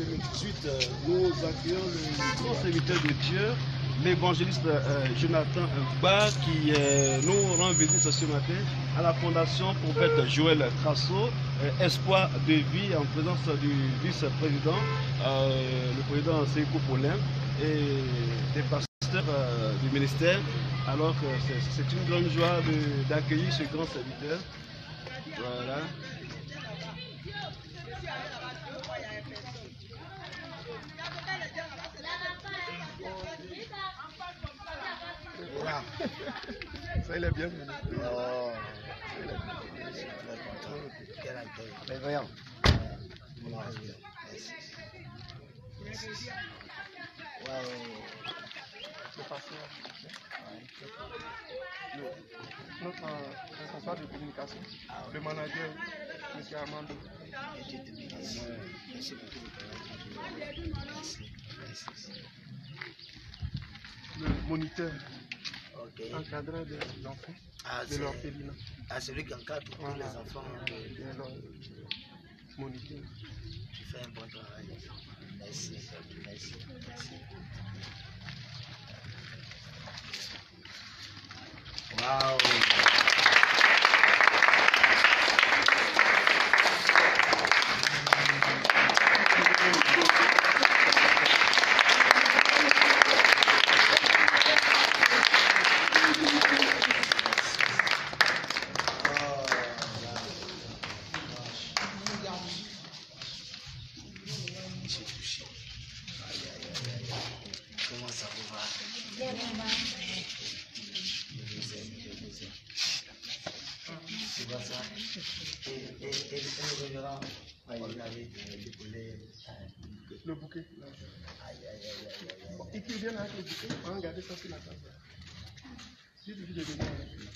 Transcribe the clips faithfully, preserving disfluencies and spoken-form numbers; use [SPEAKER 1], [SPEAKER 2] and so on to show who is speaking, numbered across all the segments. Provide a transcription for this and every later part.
[SPEAKER 1] deux mille dix-huit, euh, nous accueillons le grand serviteur de Dieu, l'évangéliste euh, Jonathan Ba, qui euh, nous rend visite ce matin à la fondation prophète Joël Crasso, euh, Espoir de vie, en présence du vice-président, euh, le président Seiko Paulin, et des pasteurs euh, du ministère. Alors que c'est une grande joie d'accueillir ce grand serviteur. Voilà. Ça, il est bien venu. Oh. Mais voyons.
[SPEAKER 2] Notre responsable de communication, le manager, M. Armando.
[SPEAKER 3] Merci beaucoup.
[SPEAKER 2] Le moniteur,
[SPEAKER 3] okay.
[SPEAKER 2] Encadrant des enfants,
[SPEAKER 3] ah,
[SPEAKER 2] de l'orphelinat.
[SPEAKER 3] Ah, celui qui encadre tous voilà. les enfants.
[SPEAKER 2] De leur moniteur.
[SPEAKER 3] Tu fais un bon travail. Merci, merci, merci. Waouh! Comment ça vous va? Bien, bien. Tu vois ça? Et, et, et, et le révérend, il avait décollé
[SPEAKER 2] le bouquet.
[SPEAKER 3] Aïe, aïe, aïe, aïe, aïe.
[SPEAKER 2] Bon, et qui vient avec le bouquet, on va regarder ça sur la table. J'ai vu de venir avec lui.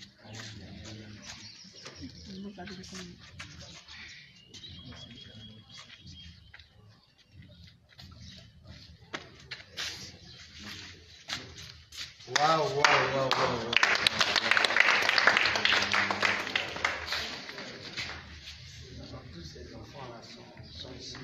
[SPEAKER 3] Waouh, waouh, waouh, waouh. Tous ces enfants-là sont, sont ici.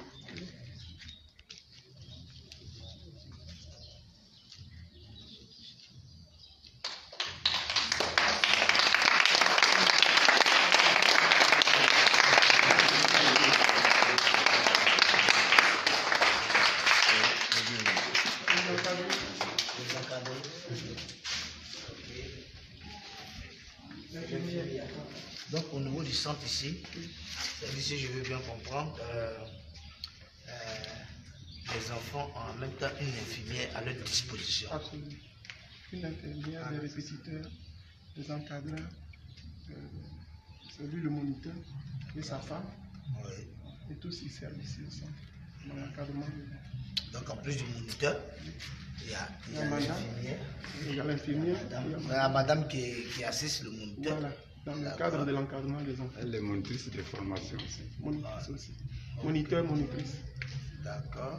[SPEAKER 3] Donc au niveau du centre ici, ici je veux bien comprendre, euh, euh, les enfants ont en même temps une infirmière à leur disposition.
[SPEAKER 2] Absolument. Une infirmière, des répétiteurs, des encadreurs, euh, c'est lui le moniteur et sa femme.
[SPEAKER 3] Oui.
[SPEAKER 2] Et tous ils servent ici au centre. Dans l'encadrement.
[SPEAKER 3] Donc en plus du moniteur, il y a, il y a l'infirmière.
[SPEAKER 2] Il y a l'infirmière.
[SPEAKER 3] Il y a la madame qui, qui assiste le moniteur.
[SPEAKER 2] Voilà. Dans le cadre de l'encadrement des enfants.
[SPEAKER 4] Elle est monitrice de formation aussi.
[SPEAKER 2] Monitrice aussi. Moniteur, monitrice.
[SPEAKER 3] D'accord.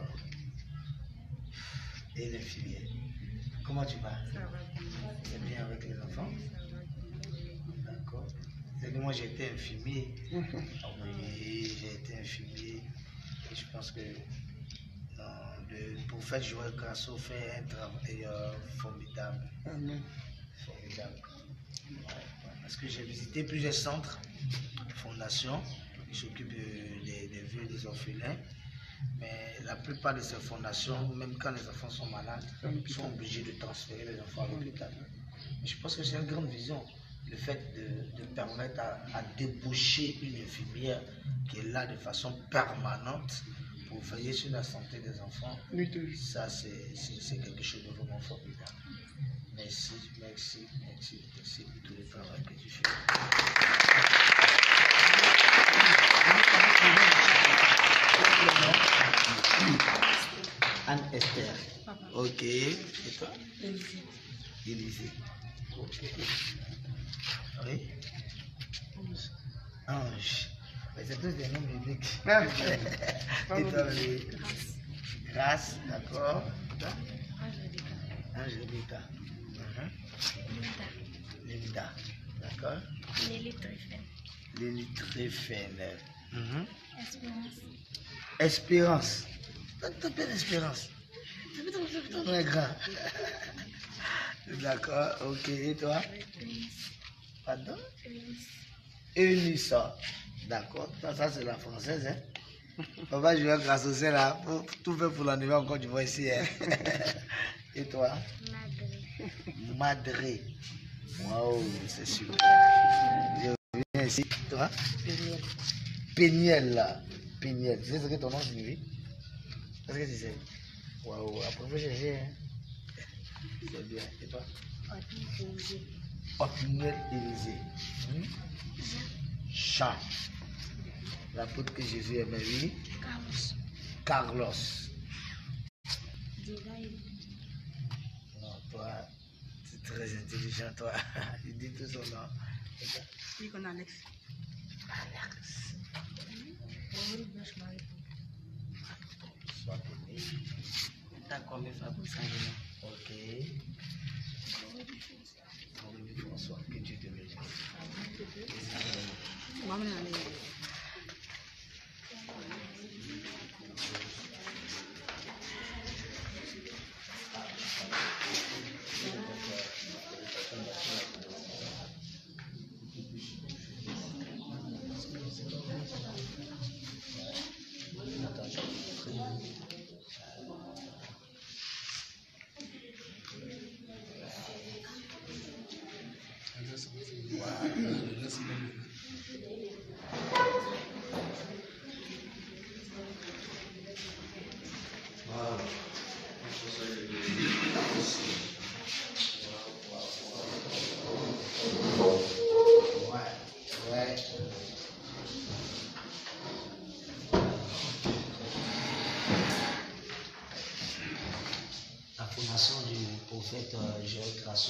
[SPEAKER 3] Et l'infirmière. Comment tu vas?
[SPEAKER 5] Ça va bien.
[SPEAKER 3] C'est bien avec les enfants? D'accord. C'est que moi j'ai été infirmier. Oui, j'ai été infirmier. Et je pense que non, le prophète Joël Crasso fait un travail euh, formidable.
[SPEAKER 2] Amen.
[SPEAKER 3] Formidable. Ouais. Parce que j'ai visité plusieurs centres, fondations, qui s'occupent des, des vieux, des orphelins. Mais la plupart de ces fondations, même quand les enfants sont malades, ils sont obligés de transférer les enfants à l'hôpital. Je pense que c'est une grande vision, le fait de, de permettre à, à débaucher une infirmière qui est là de façon permanente pour veiller sur la santé des enfants. Ça, c'est quelque chose de vraiment formidable. Merci, merci, merci, merci pour tout le travail que tu fais. Anne-Esther. Ok. Et toi?
[SPEAKER 5] Élisée.
[SPEAKER 3] Élisée. Ok. Oui. Ange. Ange. Mais c'est tous des noms bibliques. Et toi, oui. Grâce. Grâce, d'accord. Ange Rebecca.
[SPEAKER 5] Linda.
[SPEAKER 3] Linda. D'accord.
[SPEAKER 5] Lélie Tréfen.
[SPEAKER 3] Lélie Tréfen.
[SPEAKER 5] Espérance.
[SPEAKER 3] Espérance. T'as plein d'espérance. On est grand. D'accord, ok. Et toi? Pardon? Eunice. D'accord. Ça, ça c'est la française. Hein? Papa, je vais grâce au ciel là. Pour tout faire pour l'anniversaire encore, tu vois ici. Hein? Et toi? Madré. Madré. Waouh, c'est super. Je viens ici. Toi? Péniel. Péniel là. Péniel. Tu sais ce que ton nom signifie? Qu'est-ce que tu sais? Waouh, après vous chercher. Hein? C'est bien. Et toi? Otniel Élysée. Hmm? Jean. L'apôtre que Jésus aimait, oui. Carlos. Carlos. Non, toi, tu es très intelligent, toi. Il dit tout son nom.
[SPEAKER 6] Oui, qu'on a Alex.
[SPEAKER 3] Alex. Sois béni.
[SPEAKER 6] D'accord, mais Fabrice Saint-Germain.
[SPEAKER 3] Ok. François, que Dieu te bénisse.
[SPEAKER 6] Maman est allée.
[SPEAKER 3] Du prophète Joël Crasso,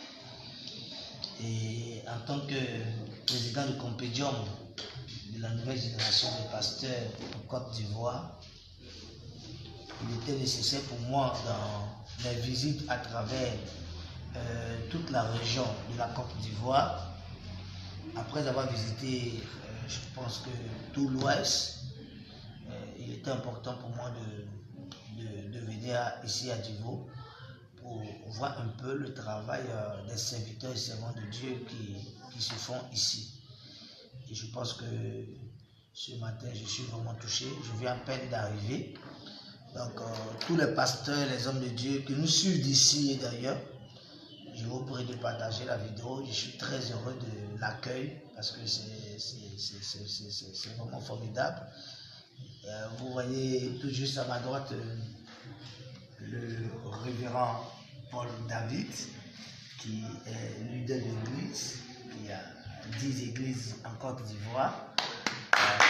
[SPEAKER 3] et en tant que président du compédium de la nouvelle génération de pasteurs en Côte d'Ivoire, il était nécessaire pour moi dans mes visites à travers euh, toute la région de la Côte d'Ivoire, après avoir visité euh, je pense que tout l'Ouest, euh, il était important pour moi de, de, de venir ici à Divo pour voir un peu le travail euh, des serviteurs et servants de Dieu qui, qui se font ici. Et je pense que ce matin, je suis vraiment touché. Je viens à peine d'arriver. Donc, euh, tous les pasteurs, les hommes de Dieu qui nous suivent d'ici et d'ailleurs, je vous prie de partager la vidéo. Je suis très heureux de l'accueil parce que c'est vraiment formidable. Euh, vous voyez tout juste à ma droite euh, le révérend Paul David, qui est leader d'église, qui a dix églises en Côte d'Ivoire. Euh,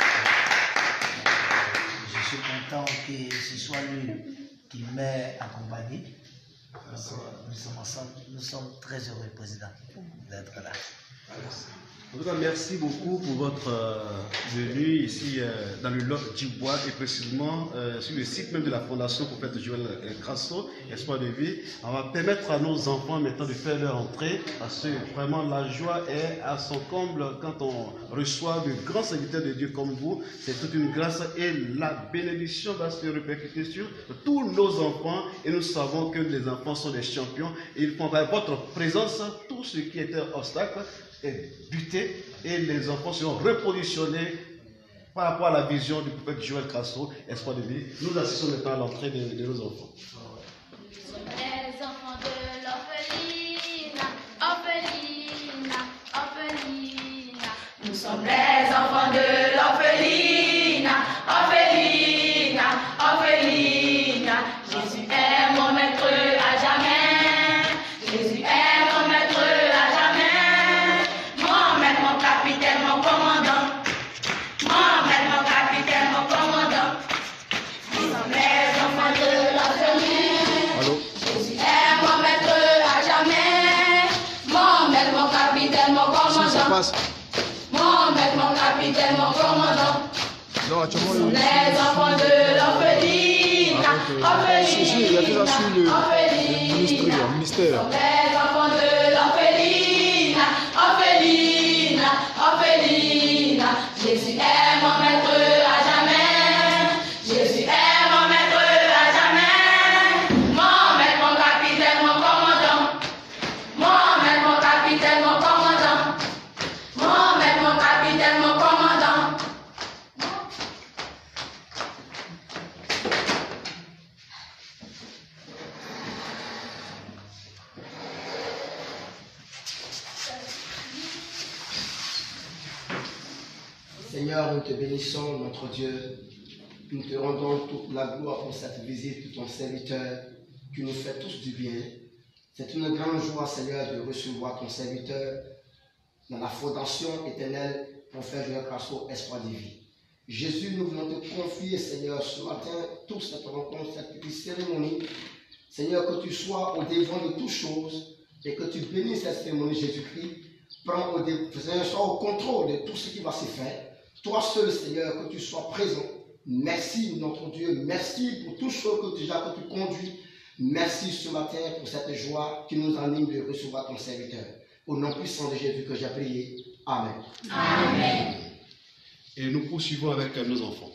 [SPEAKER 3] je suis content que ce soit lui qui m'ait accompagné. Donc, nous sommes ensemble, nous sommes très heureux, Président, d'être là.
[SPEAKER 1] En tout cas, merci beaucoup pour votre euh, venue ici euh, dans le lot d'Ivoire et précisément euh, sur le site même de la Fondation Prophète Joël Crasso, Espoir de vie. On va permettre à nos enfants maintenant de faire leur entrée parce que vraiment la joie est à son comble quand on reçoit de grands serviteurs de Dieu comme vous. C'est toute une grâce et la bénédiction va se répercuter sur tous nos enfants et nous savons que les enfants sont des champions et ils font par votre présence tout ce qui était obstacle est buté et les enfants seront repositionnés par rapport à la vision du prophète Joël Crasso, Espoir de vie. Nous assistons maintenant à l'entrée de, de nos enfants.
[SPEAKER 5] Les enfants de l'orpheline, orpheline, orpheline.
[SPEAKER 7] Nous sommes les enfants de l'orpheline, orpheline, orpheline. Jésus est mon maître à jamais. Jésus est mon maître à jamais. Mon maître, mon capitaine, mon commandant. Mon maître, mon capitaine, mon commandant. Nous sommes les enfants de l'orpheline. Jésus est mon maître à jamais. Mon maître, mon capitaine, mon commandant. Mon maître, mon capitaine, mon commandant.
[SPEAKER 2] Non,
[SPEAKER 7] Nous sommes les enfants de l'orpheline. Orpheline.
[SPEAKER 2] Il y a déjà sur le, le ministère.
[SPEAKER 7] Nous sommes les enfants de l'orpheline. Orpheline. Orpheline. Jésus est mon maître à jamais. Jésus est mon maître.
[SPEAKER 8] Seigneur, nous te bénissons, notre Dieu. Nous te rendons toute la gloire pour cette visite de ton serviteur qui nous fait tous du bien. C'est une grande joie, Seigneur, de recevoir ton serviteur dans la fondation éternelle pour faire Joël Crasso espoir de vie. Jésus, nous voulons te confier, Seigneur, ce matin, toute cette rencontre, cette petite cérémonie. Seigneur, que tu sois au devant de toutes choses et que tu bénisses cette cérémonie, Jésus-Christ. Prends au, Seigneur, sois au contrôle de tout ce qui va se faire. Toi seul, Seigneur, que tu sois présent. Merci, notre Dieu. Merci pour tout ce que, déjà, que tu conduis. Merci ce matin pour cette joie qui nous anime de recevoir ton serviteur. Au nom puissant de Jésus que j'ai prié. Amen.
[SPEAKER 1] Amen. Et nous poursuivons avec nos enfants.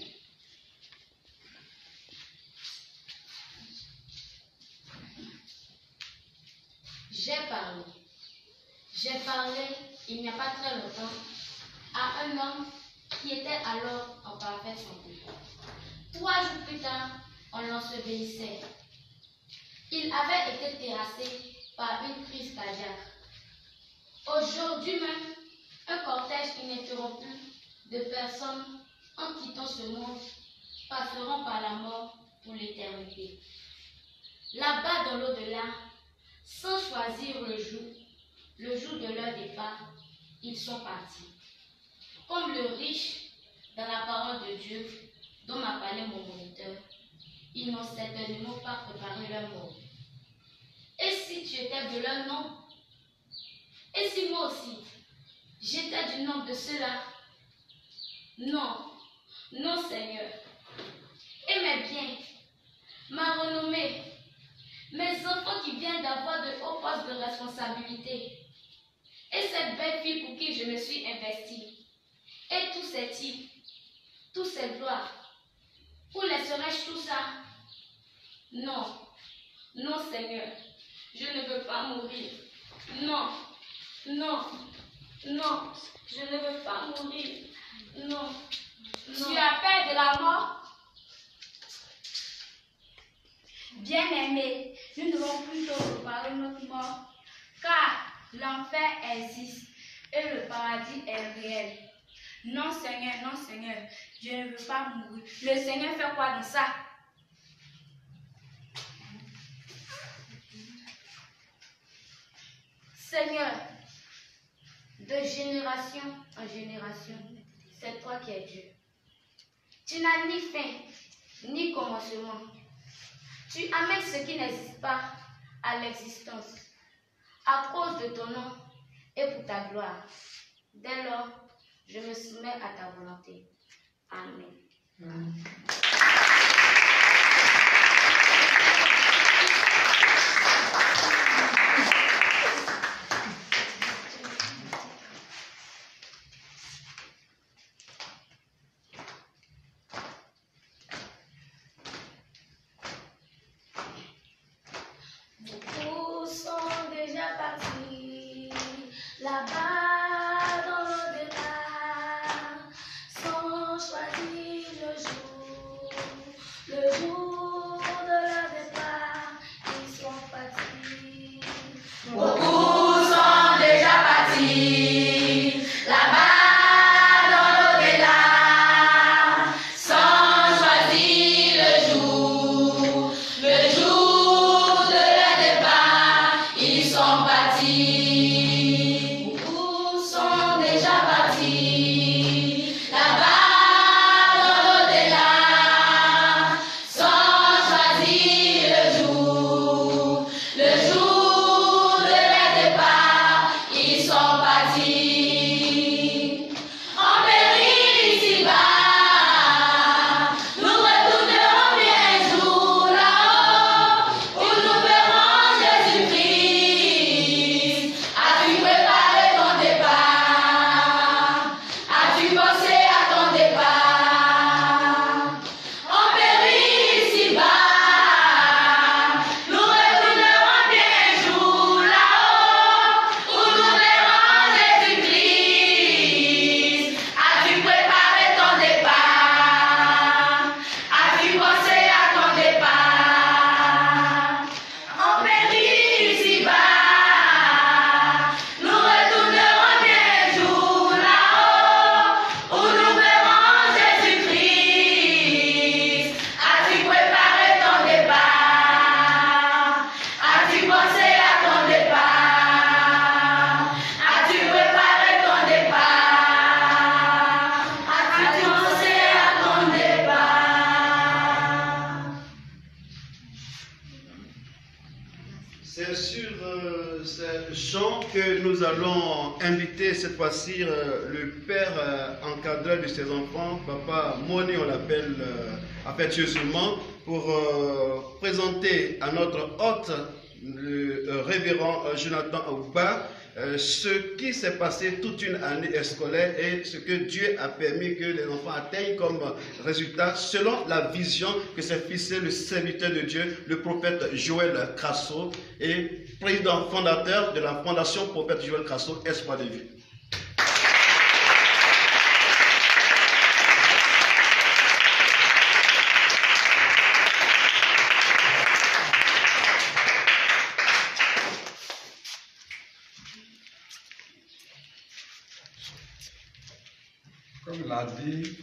[SPEAKER 5] J'ai parlé. J'ai parlé il n'y a pas très longtemps à un homme qui était alors en parfaite santé. Trois jours plus tard, on l'ensevelissait. Il avait été terrassé par une crise cardiaque. Aujourd'hui même, un cortège ininterrompu de personnes en quittant ce monde passeront par la mort pour l'éternité. Là-bas dans l'au-delà, sans choisir le jour, le jour de leur départ, ils sont partis. Comme le riche dans la parole de Dieu, dont m'a parlé mon moniteur, ils n'ont certainement pas préparé leur mort. Et si tu étais de leur nom? Et si moi aussi, j'étais du nombre de ceux-là? Non, non Seigneur. Et mes biens, ma renommée, mes enfants qui viennent d'avoir de hauts postes de responsabilité, et cette belle fille pour qui je me suis investie, et tous ces types, tous ces gloires, où laisserais-je tout ça? Non, non Seigneur, je ne veux pas mourir. Non, non, non, je ne veux pas mourir. Non, non.
[SPEAKER 7] Tu as peur de la mort?
[SPEAKER 9] Bien-aimés, nous devons plutôt préparer notre mort, car l'enfer existe et le paradis est réel. Non Seigneur, non Seigneur, je ne veux pas mourir. Le Seigneur fait quoi dans ça?
[SPEAKER 5] Seigneur, de génération en génération, c'est toi qui es Dieu. Tu n'as ni fin, ni commencement. Tu amènes ce qui n'existe pas à l'existence, à cause de ton nom et pour ta gloire. Dès lors, je me soumets à ta volonté. Amen. Amen.
[SPEAKER 7] Beaucoup sont déjà partis là-bas dans l'au-delà, sans choisir le jour,
[SPEAKER 1] C'est sur euh, ce chant que nous allons inviter cette fois-ci euh, le père euh, encadreur de ses enfants, Papa Moni, on l'appelle euh, affectueusement, pour euh, présenter à notre hôte, le euh, révérend euh, Jonathan Aouba, euh, ce qui s'est passé toute une année scolaire et ce que Dieu a permis que les enfants atteignent comme résultat selon la vision que s'est fixée le serviteur de Dieu, le prophète Joël Crasso, et président fondateur de la fondation prophète Joël Crasso, Espoir de vie.
[SPEAKER 4] Comme l'a dit,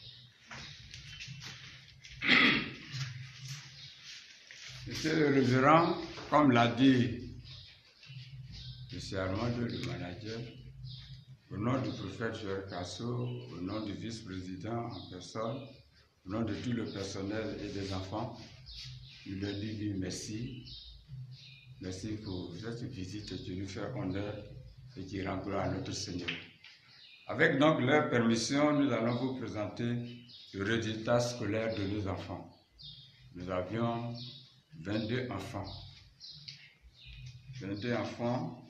[SPEAKER 4] Monsieur le révérend, comme l'a dit M. Armando, le manager, au nom du prophète Joël Crasso, au nom du vice-président en personne, au nom de tout le personnel et des enfants, nous leur disons merci. Merci pour cette visite qui nous fait honneur et qui rend gloire à notre Seigneur. Avec donc leur permission, nous allons vous présenter le résultat scolaire de nos enfants. Nous avions vingt-deux enfants. vingt-deux enfants.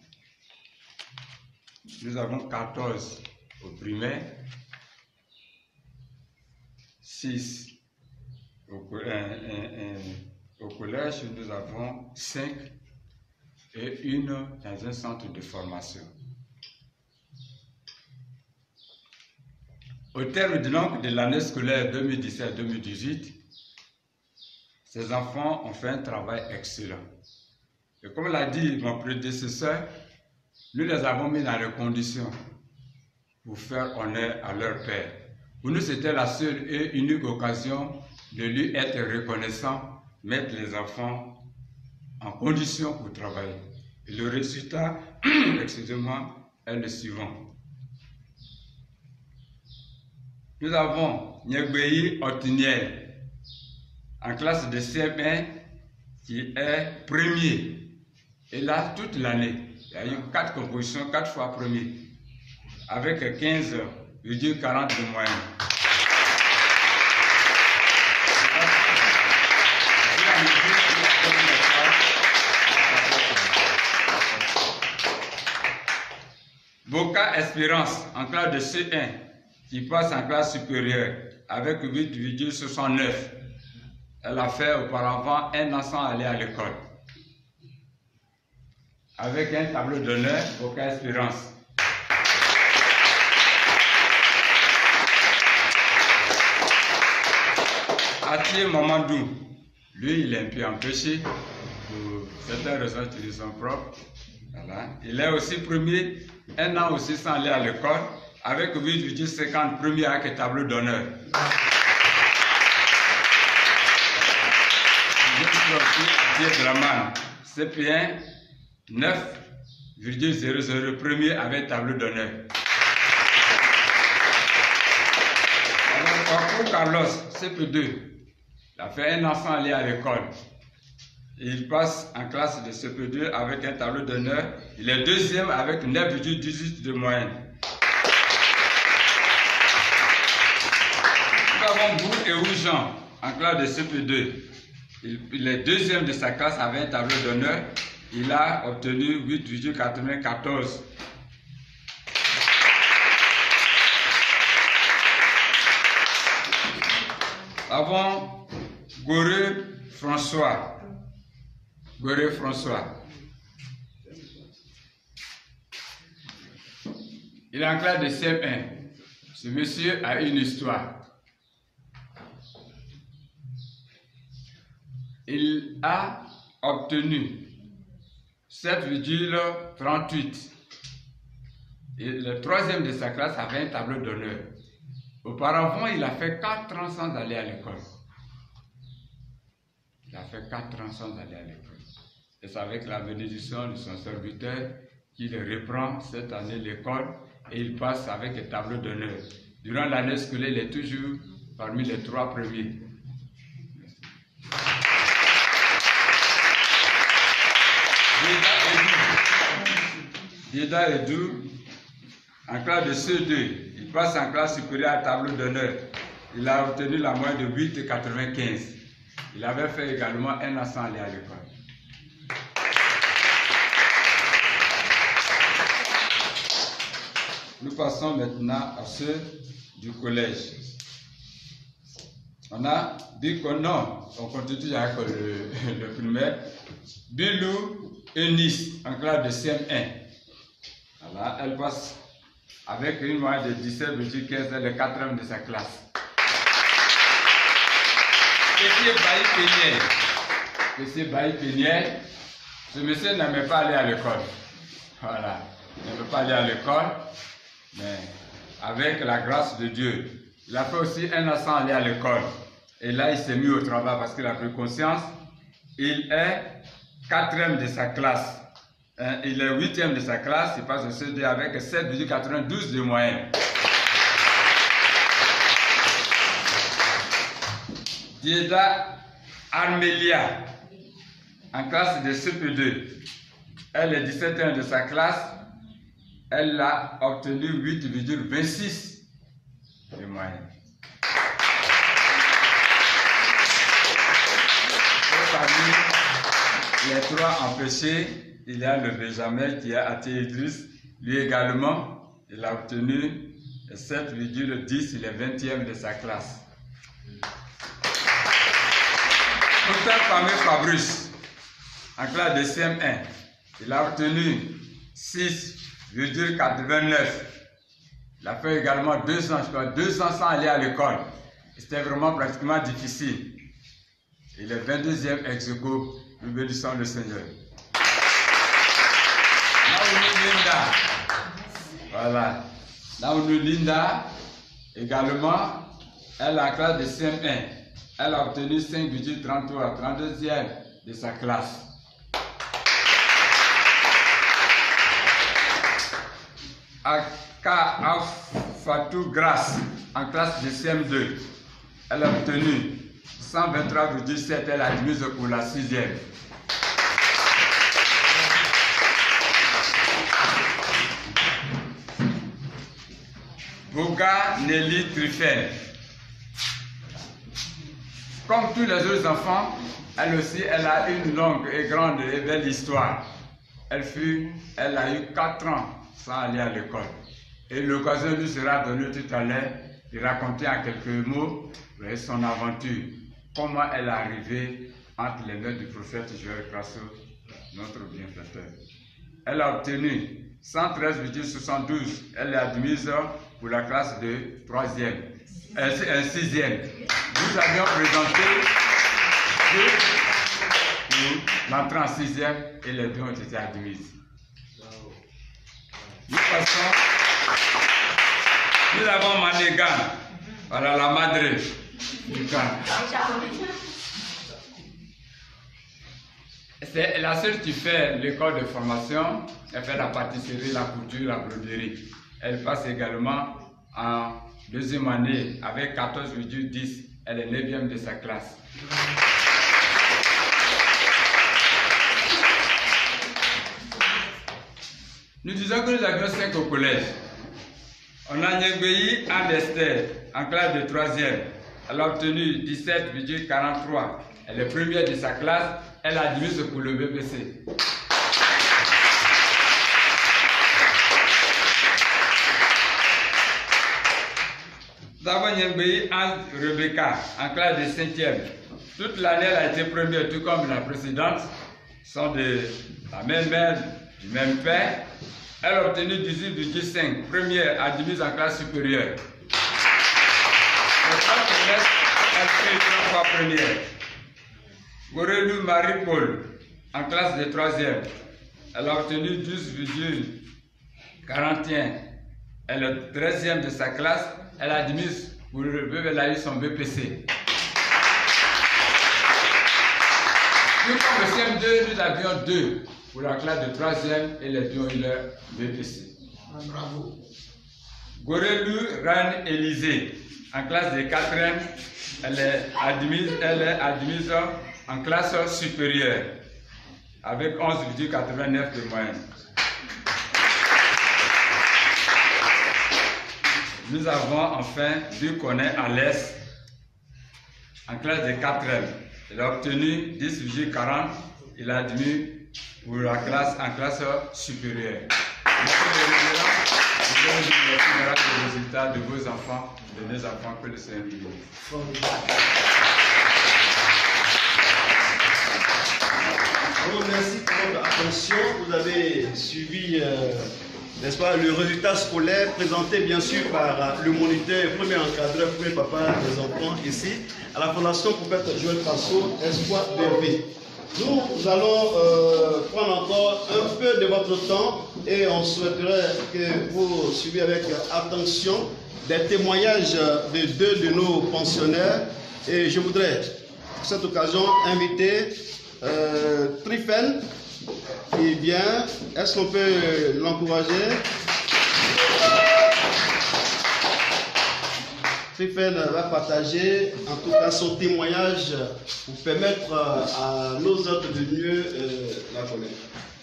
[SPEAKER 4] Nous avons quatorze au primaire, six au, un, un, un, au collège, nous avons cinq et une dans un centre de formation. Au terme donc de l'année scolaire deux mille dix-sept deux mille dix-huit, ces enfants ont fait un travail excellent. Et comme l'a dit mon prédécesseur, nous les avons mis dans les conditions pour faire honneur à leur père. Pour nous, c'était la seule et unique occasion de lui être reconnaissant, mettre les enfants en condition pour travailler. Et le résultat, excusez-moi, est le suivant. Nous avons Nyegbeyi Otiniel en classe de C M un qui est premier. Et là, toute l'année, il y a eu quatre compositions, quatre fois premier, avec quinze virgule quarante de moyenne. Boca Espérance en classe de C un qui passe en classe supérieure avec huit virgule soixante-neuf. Elle a fait auparavant un an sans aller à l'école. Avec un tableau d'honneur, Boca Espérance. Atier Mamadou, lui, il est un peu empêché pour certaines raisons qui lui sont propres. Voilà. Il est aussi premier, un an aussi sans aller à l'école, avec huit virgule cinquante premiers avec tableau d'honneur. Draman, C P un, neuf virgule zéro zéro premier avec tableau d'honneur. Alors, Carlos, C P deux, il a fait un an sans aller à l'école. Il passe en classe de C P deux avec un tableau d'honneur. Il est deuxième avec neuf virgule dix-huit de moyenne. Nous avons Bou et Oujean en classe de C P deux. Il, il est deuxième de sa classe avec un tableau d'honneur. Il a obtenu huit virgule quatre-vingt-quatorze. Avant Goré François. Goré François. Il est en classe de C M un. Ce monsieur a une histoire. Il a obtenu sept virgule trente-huit. Et le troisième de sa classe avait un tableau d'honneur. Auparavant, il a fait quatre ans sans aller à l'école. Il a fait quatre ans sans aller à l'école. Et c'est avec la bénédiction de son serviteur qu'il reprend cette année l'école et il passe avec un tableau d'honneur. Durant l'année scolaire, il est toujours parmi les trois premiers. Dieda Edou, en classe de C deux, il passe en classe supérieure à tableau d'honneur. Il a obtenu la moyenne de huit virgule quatre-vingt-quinze. Il avait fait également un an sans aller à l'école. Nous passons maintenant à ceux du collège. On a dit que non, on continue avec le, le primaire. Bilou Eunice, en classe de C M un. Voilà, elle passe avec une moyenne de dix-sept virgule quinze, elle est le quatrième de sa classe. Monsieur Bailly Péniel, Monsieur Bailly Péniel, ce monsieur n'aimait pas aller à l'école. Voilà, il n'aimait pas aller à l'école, mais avec la grâce de Dieu, il a fait aussi un an sans aller à l'école. Et là, il s'est mis au travail parce qu'il a pris conscience. Il est quatrième de sa classe. Hein, il est huitième de sa classe, il passe au C D avec sept virgule quatre-vingt-douze de moyenne. Dieda Armelia, en classe de C P deux. Elle est dix-septième de sa classe. Elle a obtenu huit virgule vingt-six de moyenne. Et parmi les trois empêchés, il y a le Benjamin qui est Athé Idriss. Lui également, il a obtenu sept virgule dix, il est vingtième de sa classe. Docteur Famé Fabrice, en classe de C M un, il a obtenu six virgule quatre-vingt-neuf. Il a fait également deux ans, je crois, deux ans sans aller à l'école. C'était vraiment pratiquement difficile. Il est vingt-deuxième ex aequo, nous bénissons le Seigneur. Naoumi Linda, voilà. Naoumi Linda, également, elle est en classe de C M un. Elle a obtenu cinq virgule trente-trois, trente-deuxième de sa classe. Aka Fatou Grace, en classe de C M deux. Elle a obtenu cent vingt-trois virgule sept, elle a admise pour la sixième. Boga Nelly Truffel. Comme tous les autres enfants, elle aussi, elle a une longue et grande et belle histoire. Elle fut, elle a eu quatre ans sans aller à l'école. Et l'occasion lui sera donnée tout à l'heure de raconter en quelques mots son aventure. Comment elle est arrivée entre les mains du prophète Joël Crasso, notre bienfaiteur. Elle a obtenu cent treize virgule soixante-douze. Elle est admise pour la classe de troisième, euh, sixième. Nous avions présenté deux pour l'entrée en sixième et les deux ont été admises. Nous passons. Nous avons Manégan, voilà la madre du camp. C'est la seule qui fait l'école de formation. Elle fait la pâtisserie, la couture, la broderie. Elle passe également en deuxième année avec quatorze virgule dix. Elle est neuvième de sa classe. Nous disons que nous avions cinq au collège. On a Nyegbeyi Anne-Esther en classe de troisième. Elle a obtenu dix-sept virgule quarante-trois. Elle est première de sa classe. Elle a admise pour le B P C. D'abord, Nyegbeyi Anne Rebecca en classe de cinquième. Toute l'année, elle a été première, tout comme la précédente. Sont de la même mère, du même père. Elle a obtenu dix-huit virgule cinq, première admise en classe supérieure. Elle fait trois fois première. Gorelu Marie-Paul, en classe de troisième. Elle a obtenu douze virgule quarante et un. Elle est treizième de sa classe. Elle a admise pour le B P, elle a eu son B P C. Puis comme le C M deux, nous avions deux pour la classe de troisième et les deux ont eu leur B P C. Bravo. Gorelu Rane Élysée, en classe de quatrième, elle est admise, elle est admise en classe supérieure avec onze virgule quatre-vingt-neuf de moyenne. nous avons enfin dû connaître à l'Est en classe de quatrième. Il a obtenu dix virgule quarante. Il a admis pour la classe en classe supérieure. Monsieur le révérend, je vais vous dire les résultats de vos enfants, de nos enfants que le Seigneur bénisse.
[SPEAKER 1] Alors, merci pour votre attention. Vous avez suivi, euh, n'est-ce pas, le résultat scolaire présenté bien sûr par euh, le moniteur, premier encadreur, premier papa des enfants ici, à la Fondation Prophète Joël Crasso, Espoir de vie. Nous, nous allons euh, prendre encore un peu de votre temps et on souhaiterait que vous suiviez avec attention des témoignages de deux de nos pensionnaires. Et je voudrais, pour cette occasion, inviter euh, Trifen qui vient. Est-ce qu'on peut l'encourager? Trifen va partager en tout cas son témoignage pour permettre à nos autres de mieux euh, la connaître.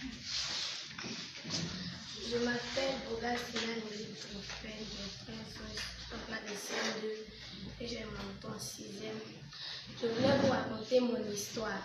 [SPEAKER 10] Je m'appelle Boga Sinan Trifen, je suis en classe de C M deux et je monte en sixième. Je voulais vous raconter mon histoire.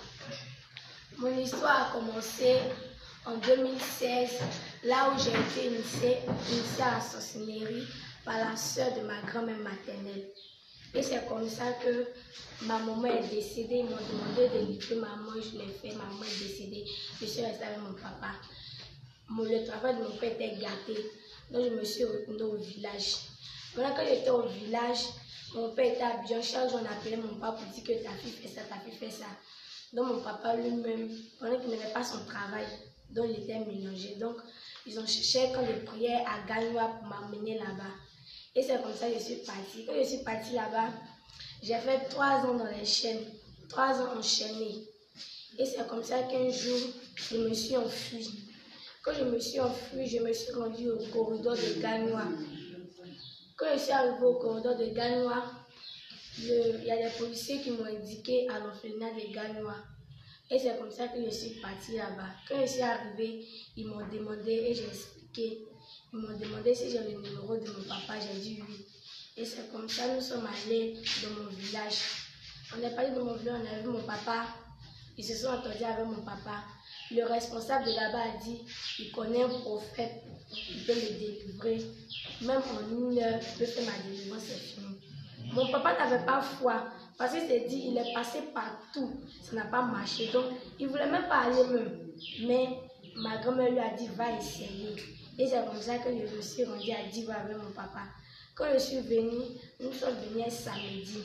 [SPEAKER 10] Mon histoire a commencé en deux mille seize, là où j'ai été initiée, initiée à la sorcellerie par la soeur de ma grand-mère maternelle. Et c'est comme ça que ma maman est décédée. Ils m'ont demandé de livrer maman, je l'ai fait, maman est décédée. Je suis restée avec mon papa. Mon, le travail de mon père était gâté, donc je me suis retournée au village. Maintenant, quand j'étais au village, mon père était habillé. Chaque jour, on appelait mon papa pour dire que ta fille fait ça, ta fille fait ça. Donc mon papa lui-même, pendant qu'il n'avait pas son travail, donc il était mélangé. Donc ils ont cherché quand les prières à Gagnoa pour m'amener là-bas. Et c'est comme ça que je suis partie. Quand je suis partie là-bas, j'ai fait trois ans dans les chaînes, trois ans enchaînés. Et c'est comme ça qu'un jour, je me suis enfuie. Quand je me suis enfuie, je me suis rendue au corridor de Gagnoa. Quand je suis arrivée au corridor de Gagnoa, il y a des policiers qui m'ont indiqué à l'orphelinat de Gagnoa. Et c'est comme ça que je suis partie là-bas. Quand je suis arrivée, ils m'ont demandé et j'ai expliqué. Ils m'ont demandé si j'ai le numéro de mon papa, j'ai dit oui. Et c'est comme ça que nous sommes allés dans mon village. On est parti dans mon village, on a vu mon papa. Ils se sont entendus avec mon papa. Le responsable de là-bas a dit, il connaît un prophète, il peut le délivrer. Même en une heure, il peut faire ma délivrance, c'est fini. Mon papa n'avait pas foi, parce qu'il s'est dit, il est passé partout, ça n'a pas marché. Donc, il ne voulait même pas aller même. Mais ma grand-mère lui a dit, va essayer. Et c'est comme ça que je me suis rendue à Diva avec mon papa. Quand je suis venue, nous sommes venus samedi.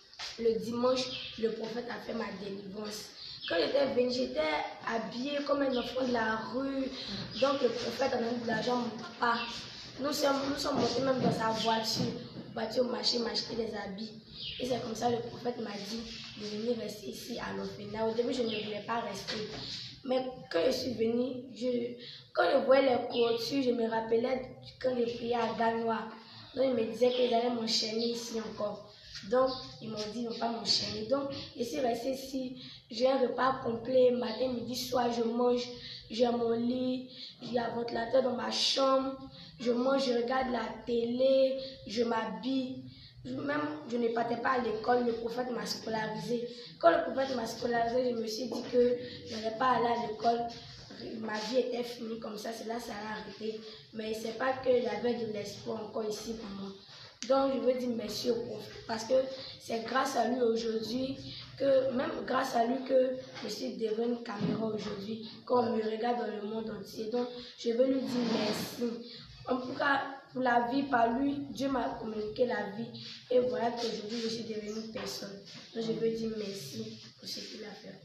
[SPEAKER 10] Le dimanche, le prophète a fait ma délivrance. Quand j'étais venue, j'étais habillée comme un enfant de la rue. Donc le prophète a donné de l'argent à mon papa. Nous sommes, nous sommes montés même dans sa voiture, voiture au marché, m'acheter des habits. Et c'est comme ça que le prophète m'a dit de venir rester ici à l'orphelinat. Au début, je ne voulais pas rester. Mais quand je suis venue, je, quand je voyais les clôtures, je me rappelais quand je priais à Gagnoa. Donc, ils me disaient qu'ils allaient m'enchaîner ici encore. Donc, ils m'ont dit, ils ne vont pas m'enchaîner. Donc, je suis restée ici. J'ai un repas complet, matin, midi, soir, je mange. J'ai mon lit, il y a un ventilateur dans ma chambre. Je mange, je regarde la télé, je m'habille. Même, je ne partais pas à l'école, le prophète m'a scolarisé. Quand le prophète m'a scolarisé, je me suis dit que je n'allais pas aller à l'école. Ma vie était finie comme ça, c'est là ça a arrêté. Mais ce n'est pas que j'avais de l'espoir encore ici pour moi. Donc je veux dire merci au prophète parce que c'est grâce à lui aujourd'hui, que même grâce à lui que je suis devenue caméra aujourd'hui, quand on me regarde dans le monde entier. Donc je veux lui dire merci. En tout cas, pour la vie, par lui, Dieu m'a communiqué la vie. Et voilà qu'aujourd'hui, je suis devenue une personne. Donc je veux dire merci pour ce qu'il a fait.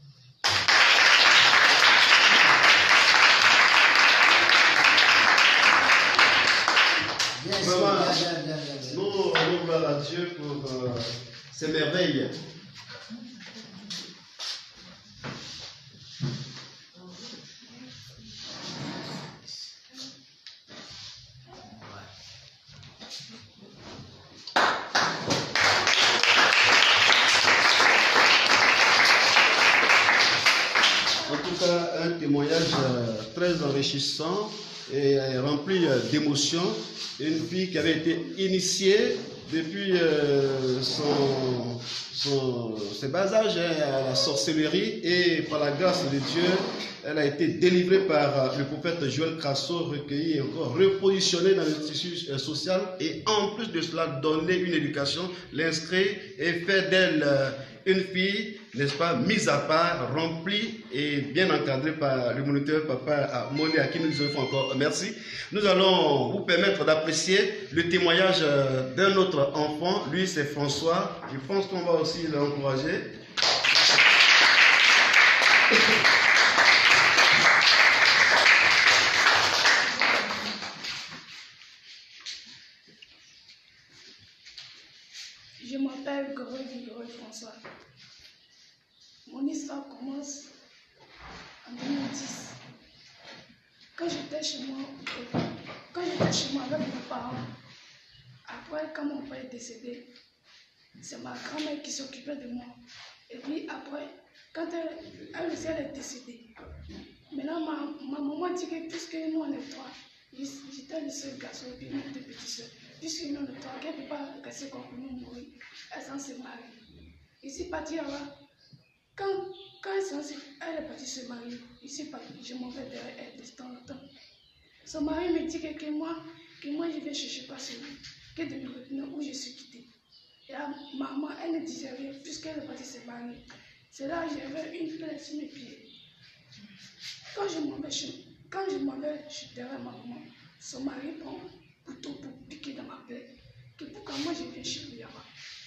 [SPEAKER 1] Yes, Vraiment, bien, bien, bien, bien. Nous rendons gloire à Dieu pour euh, ces merveilles. En tout cas, un témoignage euh, très enrichissant et remplie d'émotions. Une fille qui avait été initiée depuis euh, son, son, ses bas âges à la sorcellerie, et par la grâce de Dieu, elle a été délivrée par le prophète Joël Crasso, recueillie et encore repositionnée dans le tissu social, et en plus de cela, donner une éducation, l'inscrire et faire d'elle une fille, n'est-ce pas, mise à part, remplie et bien encadrée par le moniteur Papa Molly, à qui nous disons encore merci. Nous allons vous permettre d'apprécier le témoignage d'un autre enfant. Lui, c'est François. Je pense qu'on va aussi l'encourager.
[SPEAKER 11] Je m'appelle Goreux Vigoreux François. Mon histoire commence en deux mille dix. Quand j'étais chez moi, quand j'étais chez moi avec mes parents, après, quand mon père est décédé, c'est ma grand-mère qui s'occupait de moi. Et puis après, quand elle, elle aussi elle est décédée, maintenant ma, ma maman dit que puisque nous on est trois, j'étais le seul garçon et puis mes deux petites soeurs, puisque nous on est trois, qu'elle ne peut pas rester comme nous mourir, elle s'en s'est mariée. Ici partie là-bas, quand, quand elle, elle est partie se marier, ici partie, je m'en vais derrière elle de temps en temps. Son mari me dit que, que moi, que moi je vais chercher pas celui, que de me retenir où je suis quittée. Et là, maman, elle ne disait rien puisqu'elle est partie se marier. C'est là que j'avais une plaie sur mes pieds. Quand je m'en vais, quand je m'en vais, je suis derrière ma maman. Son mari prend un couteau pour piquer dans ma plaie. Que pourquoi moi je viens chez lui là-bas.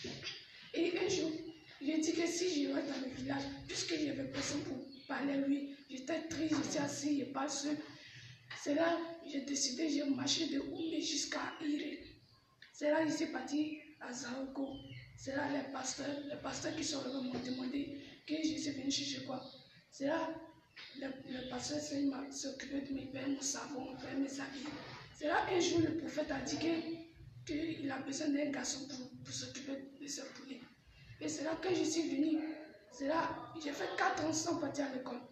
[SPEAKER 11] Et un jour, j'ai dit que si je reste dans le village, puisque j'avais personne pour parler à lui, j'étais triste, j'étais assis, je pas seul. C'est là que j'ai décidé, j'ai marché de Oumé jusqu'à Iré. C'est là que je suis parti à Zaroko. C'est là les pasteurs, les pasteurs qui sont venus m'ont demandé que je suis venu chercher quoi. C'est là le, le pasteur s'est occupé de mes pères, mon savon, mon père, mes habits. C'est là un jour le prophète a dit qu'il a besoin d'un garçon pour, pour s'occuper de ses poulets. Et c'est là que je suis venu. C'est là j'ai fait quatre ans sans partir à l'école.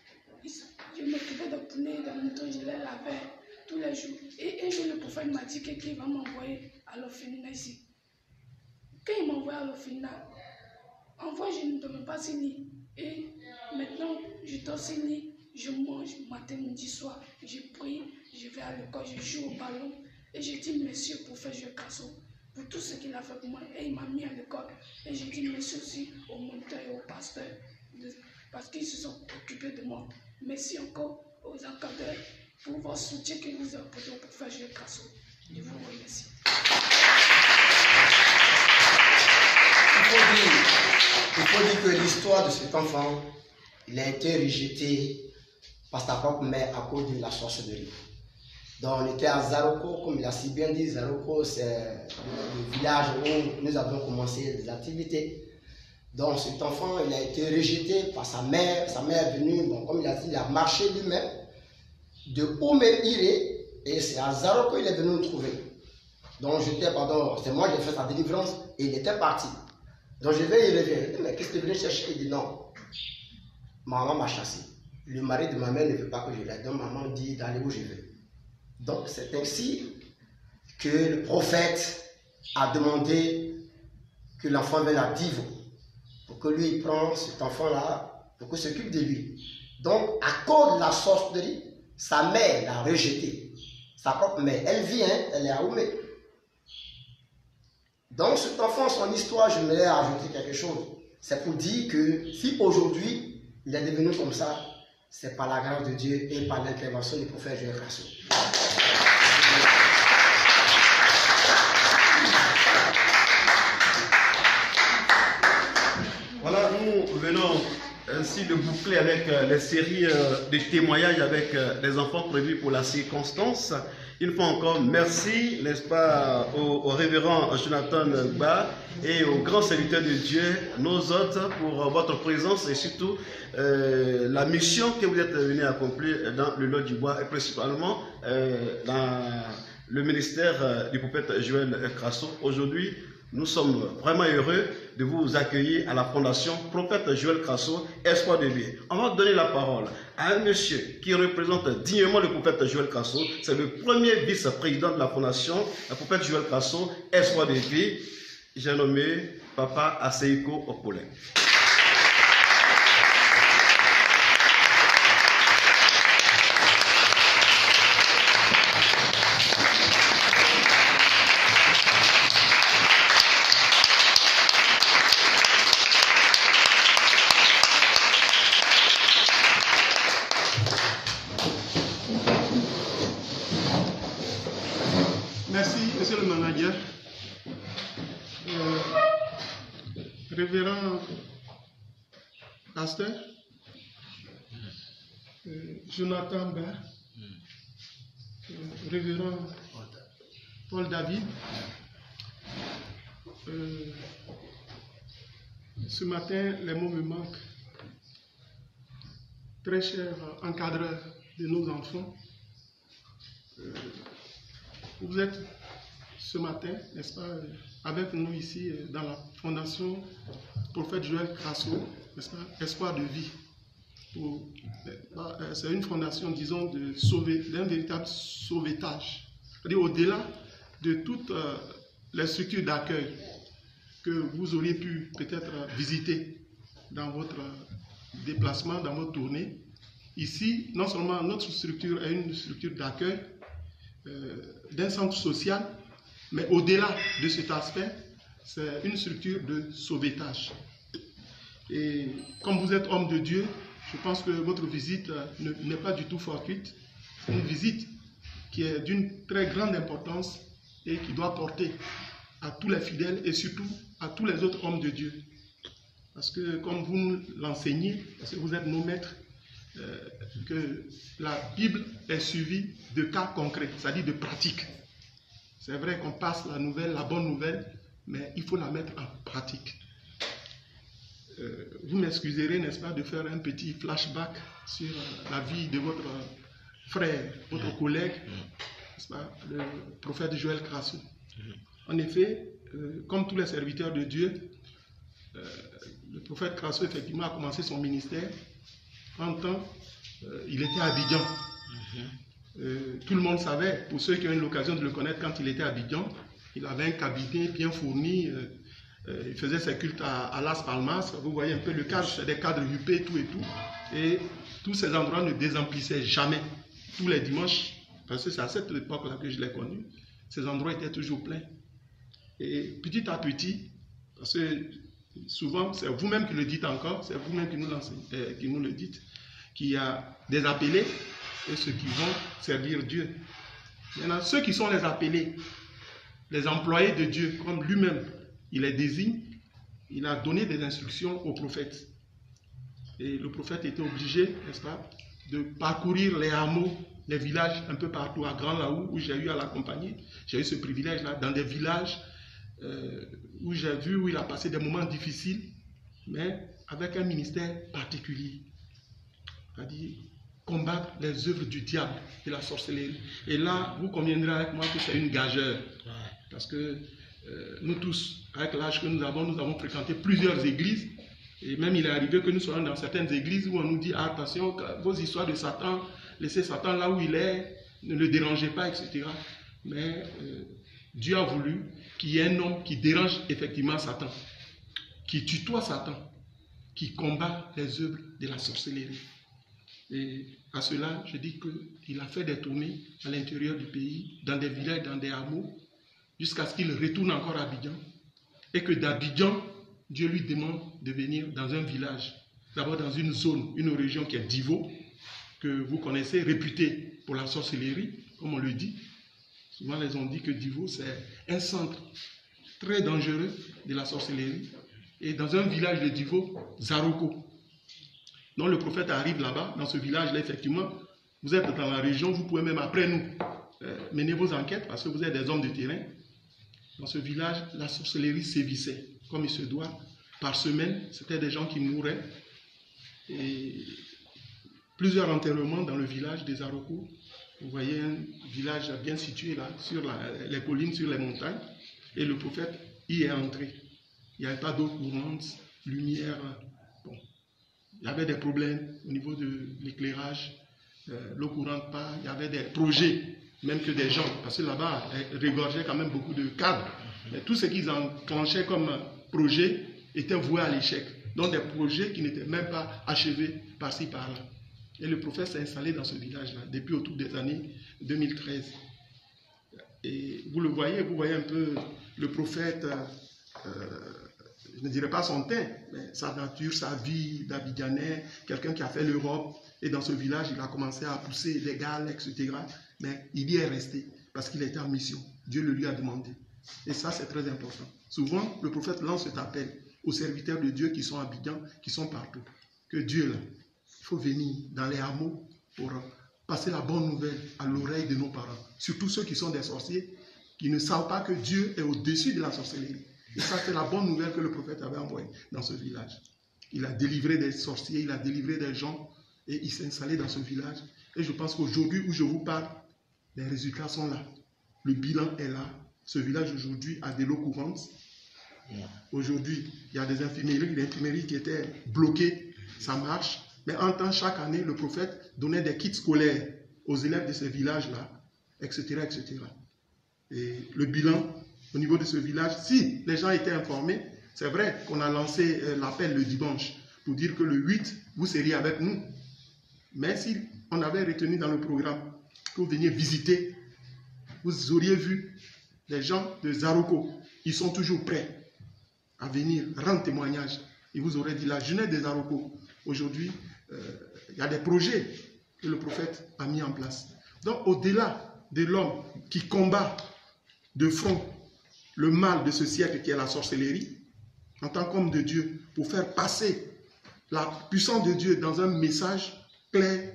[SPEAKER 11] Je m'occupais de poulets, de moutons, je les lavais tous les jours. Et un jour le prophète m'a dit qu'il va m'envoyer à l'orphelinat ici. Quand il m'a envoyé à l'orphelinat, en fois je ne dormais pas sur lit. Et maintenant, je dors sur lit, je mange matin, midi, soir, je prie, je vais à l'école, je joue au ballon. Et je dis monsieur prophète Joël Crasso pour tout ce qu'il a fait pour moi. Et il m'a mis à l'école. Et je dis merci aussi au moniteur et au pasteur parce qu'ils se sont occupés de moi. Merci encore aux encadreurs pour votre soutien que vous apportez au prophète Joël Crasso. Je vous remercie.
[SPEAKER 8] Il faut dire, il faut dire que l'histoire de cet enfant, il a été rejeté par sa propre mère à cause de la sorcellerie. Donc on était à Zaroko, comme il a si bien dit, Zaroko c'est le village où nous avons commencé des activités. Donc cet enfant, il a été rejeté par sa mère, sa mère est venue, bon, comme il a dit, il a marché lui-même de Oumé-Iré, et c'est à Zaroko qu'il est venu nous trouver. Donc j'étais, pardon, c'est moi qui ai fait sa délivrance, et il était parti. Donc je vais y revenir. Je dis, mais qu'est-ce que tu venais chercher? Il dit non. Maman m'a chassé. Le mari de ma mère ne veut pas que je l'aide. Donc maman dit d'aller où je veux. Donc c'est ainsi que le prophète a demandé que l'enfant vienne à Divo. Pour que lui il prenne cet enfant-là, pour qu'il s'occupe de lui. Donc à cause de la sorcellerie, sa mère l'a rejeté. Sa propre mère. Elle vient, elle est à Oumé. Donc cet enfant, son histoire, je voulais ajouter quelque chose. C'est pour dire que si aujourd'hui, il est devenu comme ça, c'est par la grâce de Dieu et par l'intervention du prophète Joël Crasso.
[SPEAKER 1] Voilà, nous venons ainsi de boucler avec les séries de témoignages avec les enfants prévus pour la circonstance. Une fois encore, merci, n'est-ce pas, au, au révérend Jonathan Ba et aux grands serviteurs de Dieu, nos hôtes, pour votre présence et surtout euh, la mission que vous êtes venus accomplir dans le lot du bois et principalement euh, dans le ministère du prophète Joël Crasso. Aujourd'hui, nous sommes vraiment heureux de vous accueillir à la Fondation Prophète Joël Crasso, Espoir de vie. On va donner la parole à un monsieur qui représente dignement le Prophète Joël Crasso. C'est le premier vice-président de la Fondation, le Prophète Joël Crasso, Espoir de vie. J'ai nommé Papa Aseiko Okole.
[SPEAKER 2] Merci, monsieur le manager. Euh, révérend pasteur, euh, Jonathan Bain, euh, révérend Paul David. Euh, ce matin, les mots me manquent. Très cher encadreur de nos enfants, euh, vous êtes ce matin, n'est-ce pas, avec nous ici dans la Fondation Prophète Joël Crasso, n'est-ce pas, Espoir de vie. C'est une fondation, disons, de sauver, d'un véritable sauvetage. C'est-à-dire au-delà de toutes euh, les structures d'accueil que vous auriez pu peut-être visiter dans votre déplacement, dans votre tournée. Ici, non seulement notre structure est une structure d'accueil euh, d'un centre social, mais au-delà de cet aspect, c'est une structure de sauvetage. Et comme vous êtes homme de Dieu, je pense que votre visite n'est pas du tout fortuite. C'est une visite qui est d'une très grande importance et qui doit porter à tous les fidèles et surtout à tous les autres hommes de Dieu. Parce que comme vous nous l'enseignez, parce que vous êtes nos maîtres, euh, que la Bible est suivie de cas concrets, c'est-à-dire de pratiques. C'est vrai qu'on passe la nouvelle, la bonne nouvelle, mais il faut la mettre en pratique. Euh, vous m'excuserez, n'est-ce pas, de faire un petit flashback sur euh, la vie de votre frère, votre collègue, n'est-ce pas, le prophète Joël Crasso. En effet, euh, comme tous les serviteurs de Dieu, euh, le prophète Crasso, effectivement, a commencé son ministère en temps, euh, il était à Abidjan. Euh, tout le monde savait, pour ceux qui ont eu l'occasion de le connaître quand il était à Abidjan, il avait un cabinet bien fourni, euh, euh, il faisait ses cultes à, à Las Palmas, vous voyez un peu le cadre, c'est des cadres huppés, tout et tout, et tous ces endroits ne désemplissaient jamais, tous les dimanches, parce que c'est à cette époque-là que je l'ai connu, ces endroits étaient toujours pleins. Et petit à petit, parce que souvent, c'est vous-même qui le dites encore, c'est vous-même qui, euh, qui nous le dites, qu'il y a des appelés et ceux qui vont servir Dieu. Maintenant, ceux qui sont les appelés, les employés de Dieu, comme lui-même, il les désigne, il a donné des instructions au prophète. Et le prophète était obligé, n'est-ce pas, de parcourir les hameaux, les villages un peu partout, à Grand Laou, où j'ai eu à l'accompagner. J'ai eu ce privilège-là, dans des villages euh, où j'ai vu, où il a passé des moments difficiles, mais avec un ministère particulier. C'est-à-dire combattre les œuvres du diable, de la sorcellerie. Et là, vous conviendrez avec moi que c'est une gageure. Parce que euh, nous tous, avec l'âge que nous avons, nous avons fréquenté plusieurs églises. Et même il est arrivé que nous soyons dans certaines églises où on nous dit ah, attention, vos histoires de Satan, laissez Satan là où il est, ne le dérangez pas, et cetera. Mais euh, Dieu a voulu qu'il y ait un homme qui dérange effectivement Satan, qui tutoie Satan, qui combat les œuvres de la sorcellerie. Et à cela, je dis qu'il a fait des tournées à l'intérieur du pays, dans des villages, dans des hameaux, jusqu'à ce qu'il retourne encore à Abidjan. Et que d'Abidjan, Dieu lui demande de venir dans un village, d'abord dans une zone, une région qui est Divo, que vous connaissez, réputée pour la sorcellerie, comme on le dit. Souvent, les gens ont dit que Divo, c'est un centre très dangereux de la sorcellerie. Et dans un village de Divo, Zaroko. Donc le prophète arrive là-bas, dans ce village-là, effectivement, vous êtes dans la région, vous pouvez même après nous euh, mener vos enquêtes parce que vous êtes des hommes de terrain. Dans ce village, la sorcellerie sévissait, comme il se doit. Par semaine, c'était des gens qui mouraient. Et plusieurs enterrements dans le village des Aroko. Vous voyez un village bien situé là, sur la, les collines, sur les montagnes. Et le prophète y est entré. il n'y avait pas d'eau courante, lumière. Bon, il y avait des problèmes au niveau de l'éclairage, euh, l'eau courante pas, il y avait des projets, même que des gens, parce que là-bas, ils regorgeaient quand même beaucoup de cadres. Mais tout ce qu'ils enclenchaient comme projet était voué à l'échec. Donc des projets qui n'étaient même pas achevés par-ci, par-là. Et le prophète s'est installé dans ce village-là depuis autour des années deux mille treize. Et vous le voyez, vous voyez un peu le prophète, euh, je ne dirais pas son teint, mais sa nature, sa vie d'Abidjanais, quelqu'un qui a fait l'Europe. Et dans ce village, il a commencé à pousser les Galles, et cetera. Mais il y est resté parce qu'il était en mission. Dieu le lui a demandé. Et ça, c'est très important. Souvent, le prophète lance cet appel aux serviteurs de Dieu qui sont à Abidjan, qui sont partout. Que Dieu, là, il faut venir dans les hameaux pour passer la bonne nouvelle à l'oreille de nos parents. Surtout ceux qui sont des sorciers, qui ne savent pas que Dieu est au-dessus de la sorcellerie. Et ça, c'est la bonne nouvelle que le prophète avait envoyée dans ce village. Il a délivré des sorciers, il a délivré des gens, et il s'est installé dans ce village. Et je pense qu'aujourd'hui, où je vous parle, les résultats sont là. Le bilan est là. Ce village aujourd'hui a de l'eau courante. Aujourd'hui, il y a des infirmeries, des infirmeries qui étaient bloquées, ça marche. Mais en temps, chaque année, le prophète donnait des kits scolaires aux élèves de ces villages-là, et cetera, et cetera. Et le bilan au niveau de ce village, si les gens étaient informés, c'est vrai qu'on a lancé l'appel le dimanche pour dire que le huit, vous seriez avec nous. Mais si on avait retenu dans le programme que vous veniez visiter, vous auriez vu les gens de Zaroko, ils sont toujours prêts à venir rendre témoignage. Ils vous auraient dit la jeunesse des Zaroko. Aujourd'hui, euh, il y a des projets que le prophète a mis en place. Donc, au-delà de l'homme qui combat de front le mal de ce siècle qui est la sorcellerie, en tant qu'homme de Dieu, pour faire passer la puissance de Dieu dans un message clair,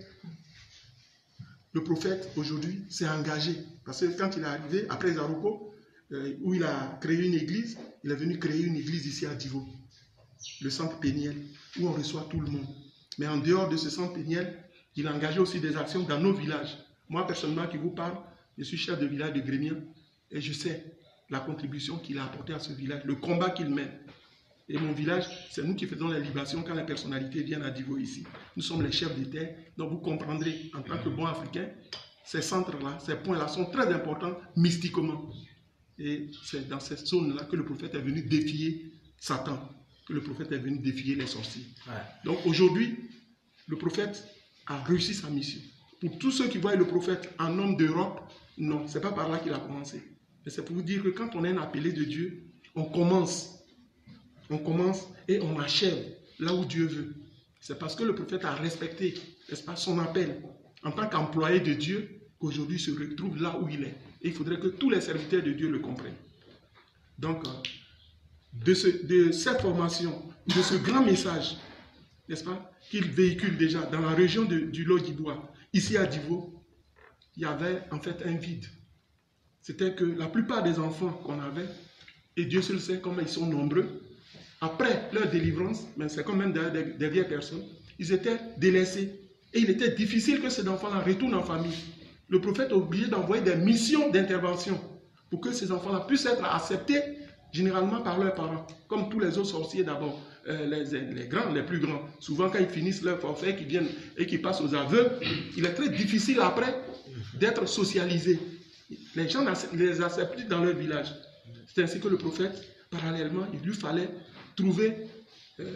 [SPEAKER 2] le prophète aujourd'hui s'est engagé. Parce que quand il est arrivé, après Zaroko, euh, où il a créé une église, il est venu créer une église ici à Divo, le centre Péniel, où on reçoit tout le monde. Mais en dehors de ce centre Péniel, il a engagé aussi des actions dans nos villages. Moi, personnellement, qui vous parle, je suis chef de village de Grémien et je sais la contribution qu'il a apportée à ce village, le combat qu'il mène. Et mon village, c'est nous qui faisons les libations quand les personnalités viennent à Divo ici. Nous sommes les chefs de terre, donc vous comprendrez, en tant que bon Africain, ces centres-là, ces points-là sont très importants mystiquement. Et c'est dans cette zone-là que le prophète est venu défier Satan, que le prophète est venu défier les sorciers. Ouais. Donc aujourd'hui, le prophète a réussi sa mission. Pour tous ceux qui voient le prophète en homme d'Europe, non, ce n'est pas par là qu'il a commencé. Mais c'est pour vous dire que quand on est un appelé de Dieu, on commence. On commence et on achève là où Dieu veut. C'est parce que le prophète a respecté, n'est-ce pas, son appel en tant qu'employé de Dieu qu'aujourd'hui se retrouve là où il est. Et il faudrait que tous les serviteurs de Dieu le comprennent. Donc, de, ce, de cette formation, de ce grand message, n'est-ce pas, qu'il véhicule déjà dans la région de, du Lodibois, ici à Divo, il y avait en fait un vide. C'était que la plupart des enfants qu'on avait, et Dieu seul sait comment ils sont nombreux, après leur délivrance, mais c'est quand même des, des, des vieilles personnes, ils étaient délaissés. Et il était difficile que ces enfants-là retournent en famille. Le prophète a obligé d'envoyer des missions d'intervention pour que ces enfants-là puissent être acceptés généralement par leurs parents, comme tous les autres sorciers d'abord, euh, les, les grands, les plus grands. Souvent quand ils finissent leur forfait, qu'ils viennent et qu'ils passent aux aveux, il est très difficile après d'être socialisés. Les gens ne les acceptent plus dans leur village. C'est ainsi que le prophète, parallèlement, il lui fallait trouver, euh,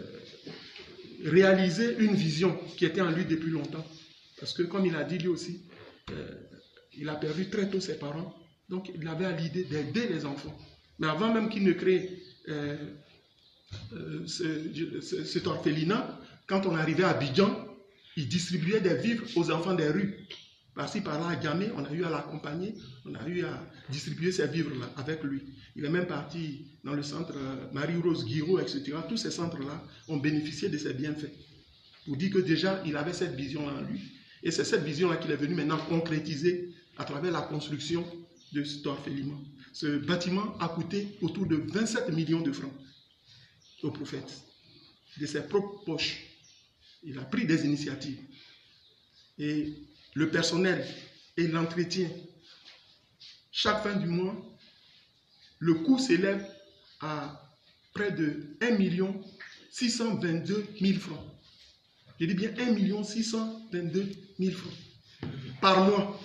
[SPEAKER 2] réaliser une vision qui était en lui depuis longtemps. Parce que comme il a dit lui aussi, euh, il a perdu très tôt ses parents, donc il avait à l'idée d'aider les enfants. Mais avant même qu'il ne crée euh, euh, ce, ce, cet orphelinat, quand on arrivait à Abidjan, il distribuait des vivres aux enfants des rues. Par-ci, par-là, à Djamé, on a eu à l'accompagner, on a eu à distribuer ces vivres-là avec lui. Il est même parti dans le centre euh, Marie-Rose Guiraud, et cetera. Tous ces centres-là ont bénéficié de ses bienfaits. Pour dire que déjà, il avait cette vision en lui. Et c'est cette vision-là qu'il est venu maintenant concrétiser à travers la construction de cet orphelinat. Ce bâtiment a coûté autour de vingt-sept millions de francs au prophète, de ses propres poches. Il a pris des initiatives. Et le personnel et l'entretien, chaque fin du mois, le coût s'élève à près de un million six cent vingt-deux mille francs. Je dis bien un million six cent vingt-deux mille francs par mois.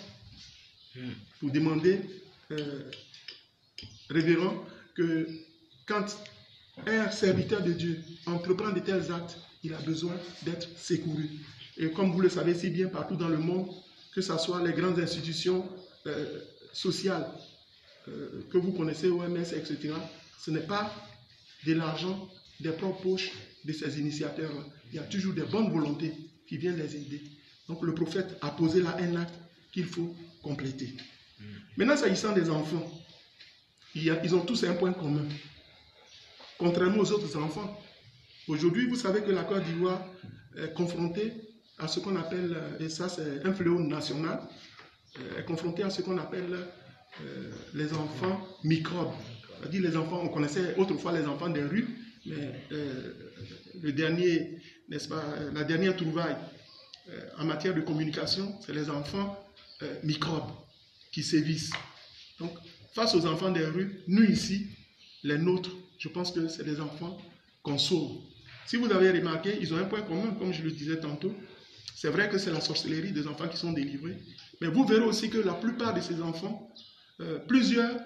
[SPEAKER 2] Vous demandez, euh, révérend, que quand un serviteur de Dieu entreprend de tels actes, il a besoin d'être secouru. Et comme vous le savez si bien partout dans le monde, que ce soit les grandes institutions euh, sociales euh, que vous connaissez, O M S, et cetera, ce n'est pas de l'argent des propres poches de ces initiateurs-là. Il y a toujours des bonnes volontés qui viennent les aider. Donc le prophète a posé là un acte qu'il faut compléter. Maintenant, s'agissant des enfants, il y a, ils ont tous un point commun. Contrairement aux autres enfants, aujourd'hui, vous savez que la Côte d'Ivoire est confrontée à ce qu'on appelle, et ça c'est un fléau national, est confrontée à ce qu'on appelle euh, les enfants microbes. C'est-à-dire les enfants, on connaissait autrefois les enfants des rues, mais euh, le dernier, n'est-ce pas, la dernière trouvaille euh, en matière de communication, c'est les enfants euh, microbes qui sévissent. Donc, face aux enfants des rues, nous ici, les nôtres, je pense que c'est des enfants qu'on sauve. Si vous avez remarqué, ils ont un point commun, comme je le disais tantôt. C'est vrai que c'est la sorcellerie des enfants qui sont délivrés. Mais vous verrez aussi que la plupart de ces enfants, euh, plusieurs,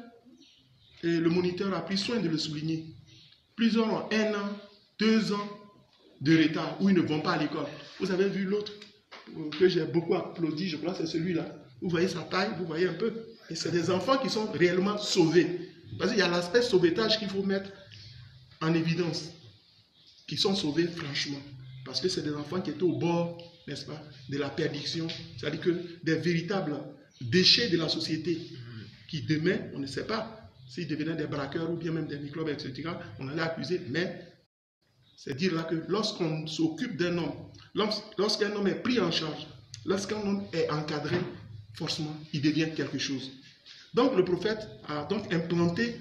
[SPEAKER 2] et le moniteur a pris soin de le souligner, plusieurs ont un an, deux ans de retard, où ils ne vont pas à l'école. Vous avez vu l'autre que j'ai beaucoup applaudi, je crois que c'est celui-là. Vous voyez sa taille, vous voyez un peu. Et c'est des enfants qui sont réellement sauvés. Parce qu'il y a l'aspect sauvetage qu'il faut mettre en évidence, qui sont sauvés franchement. Parce que c'est des enfants qui étaient au bord, n'est-ce pas, de la perdition. C'est-à-dire que des véritables déchets de la société, qui demain, on ne sait pas s'ils devenaient des braqueurs ou bien même des microbes, et cetera, on allait accuser. Mais c'est dire là que lorsqu'on s'occupe d'un homme, lorsqu'un homme est pris en charge, lorsqu'un homme est encadré, forcément, il devient quelque chose. Donc le prophète a donc implanté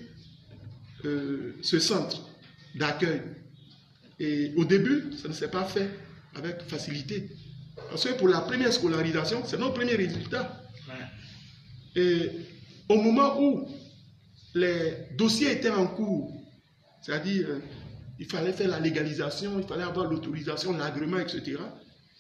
[SPEAKER 2] euh, ce centre d'accueil. Et au début, ça ne s'est pas fait avec facilité. Parce que pour la première scolarisation, c'est notre premier résultat. Et au moment où les dossiers étaient en cours, c'est-à-dire euh, il fallait faire la légalisation, il fallait avoir l'autorisation, l'agrément, et cetera.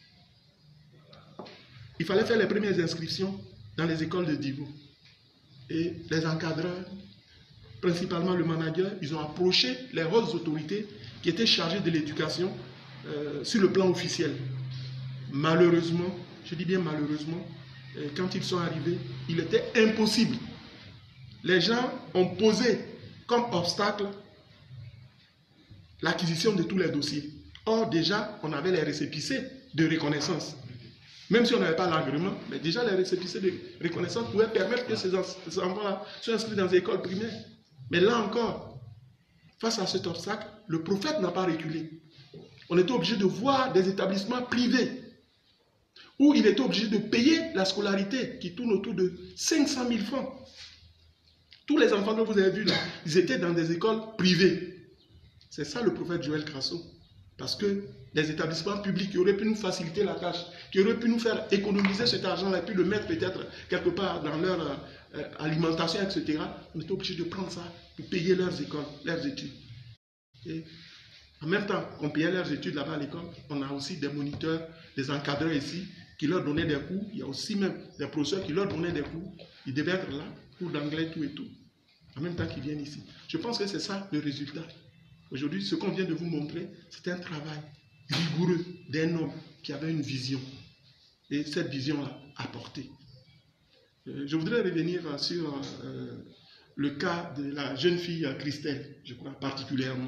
[SPEAKER 2] Il fallait faire les premières inscriptions dans les écoles de Divo. Et les encadreurs, principalement le manager, ils ont approché les hautes autorités qui étaient chargées de l'éducation euh, sur le plan officiel. Malheureusement, je dis bien malheureusement, euh, quand ils sont arrivés, il était impossible. Les gens ont posé comme obstacle l'acquisition de tous les dossiers. Or, déjà, on avait les récépissés de reconnaissance. Même si on n'avait pas l'agrément, mais déjà les récépissés de reconnaissance pouvaient permettre que ces enfants-là soient inscrits dans les écoles primaires. Mais là encore, face à cet obstacle, le prophète n'a pas reculé. On était obligé de voir des établissements privés où il était obligé de payer la scolarité qui tourne autour de cinq cent mille francs. Tous les enfants que vous avez vus là, ils étaient dans des écoles privées. C'est ça le prophète Joël Crasso. Parce que les établissements publics qui auraient pu nous faciliter la tâche, qui auraient pu nous faire économiser cet argent-là et puis le mettre peut-être quelque part dans leur euh, alimentation, et cetera, on était obligé de prendre ça pour payer leurs écoles, leurs études. Et en même temps qu'on payait leurs études là-bas à l'école, on a aussi des moniteurs, des encadreurs ici, qui leur donnaient des cours. Il y a aussi même des professeurs qui leur donnaient des cours. Ils devaient être là, cours d'anglais, tout et tout. En même temps qu'ils viennent ici. Je pense que c'est ça le résultat. Aujourd'hui, ce qu'on vient de vous montrer, c'est un travail rigoureux d'un homme qui avait une vision. Et cette vision-là a porté. Euh, je voudrais revenir sur euh, le cas de la jeune fille Christelle, je crois particulièrement.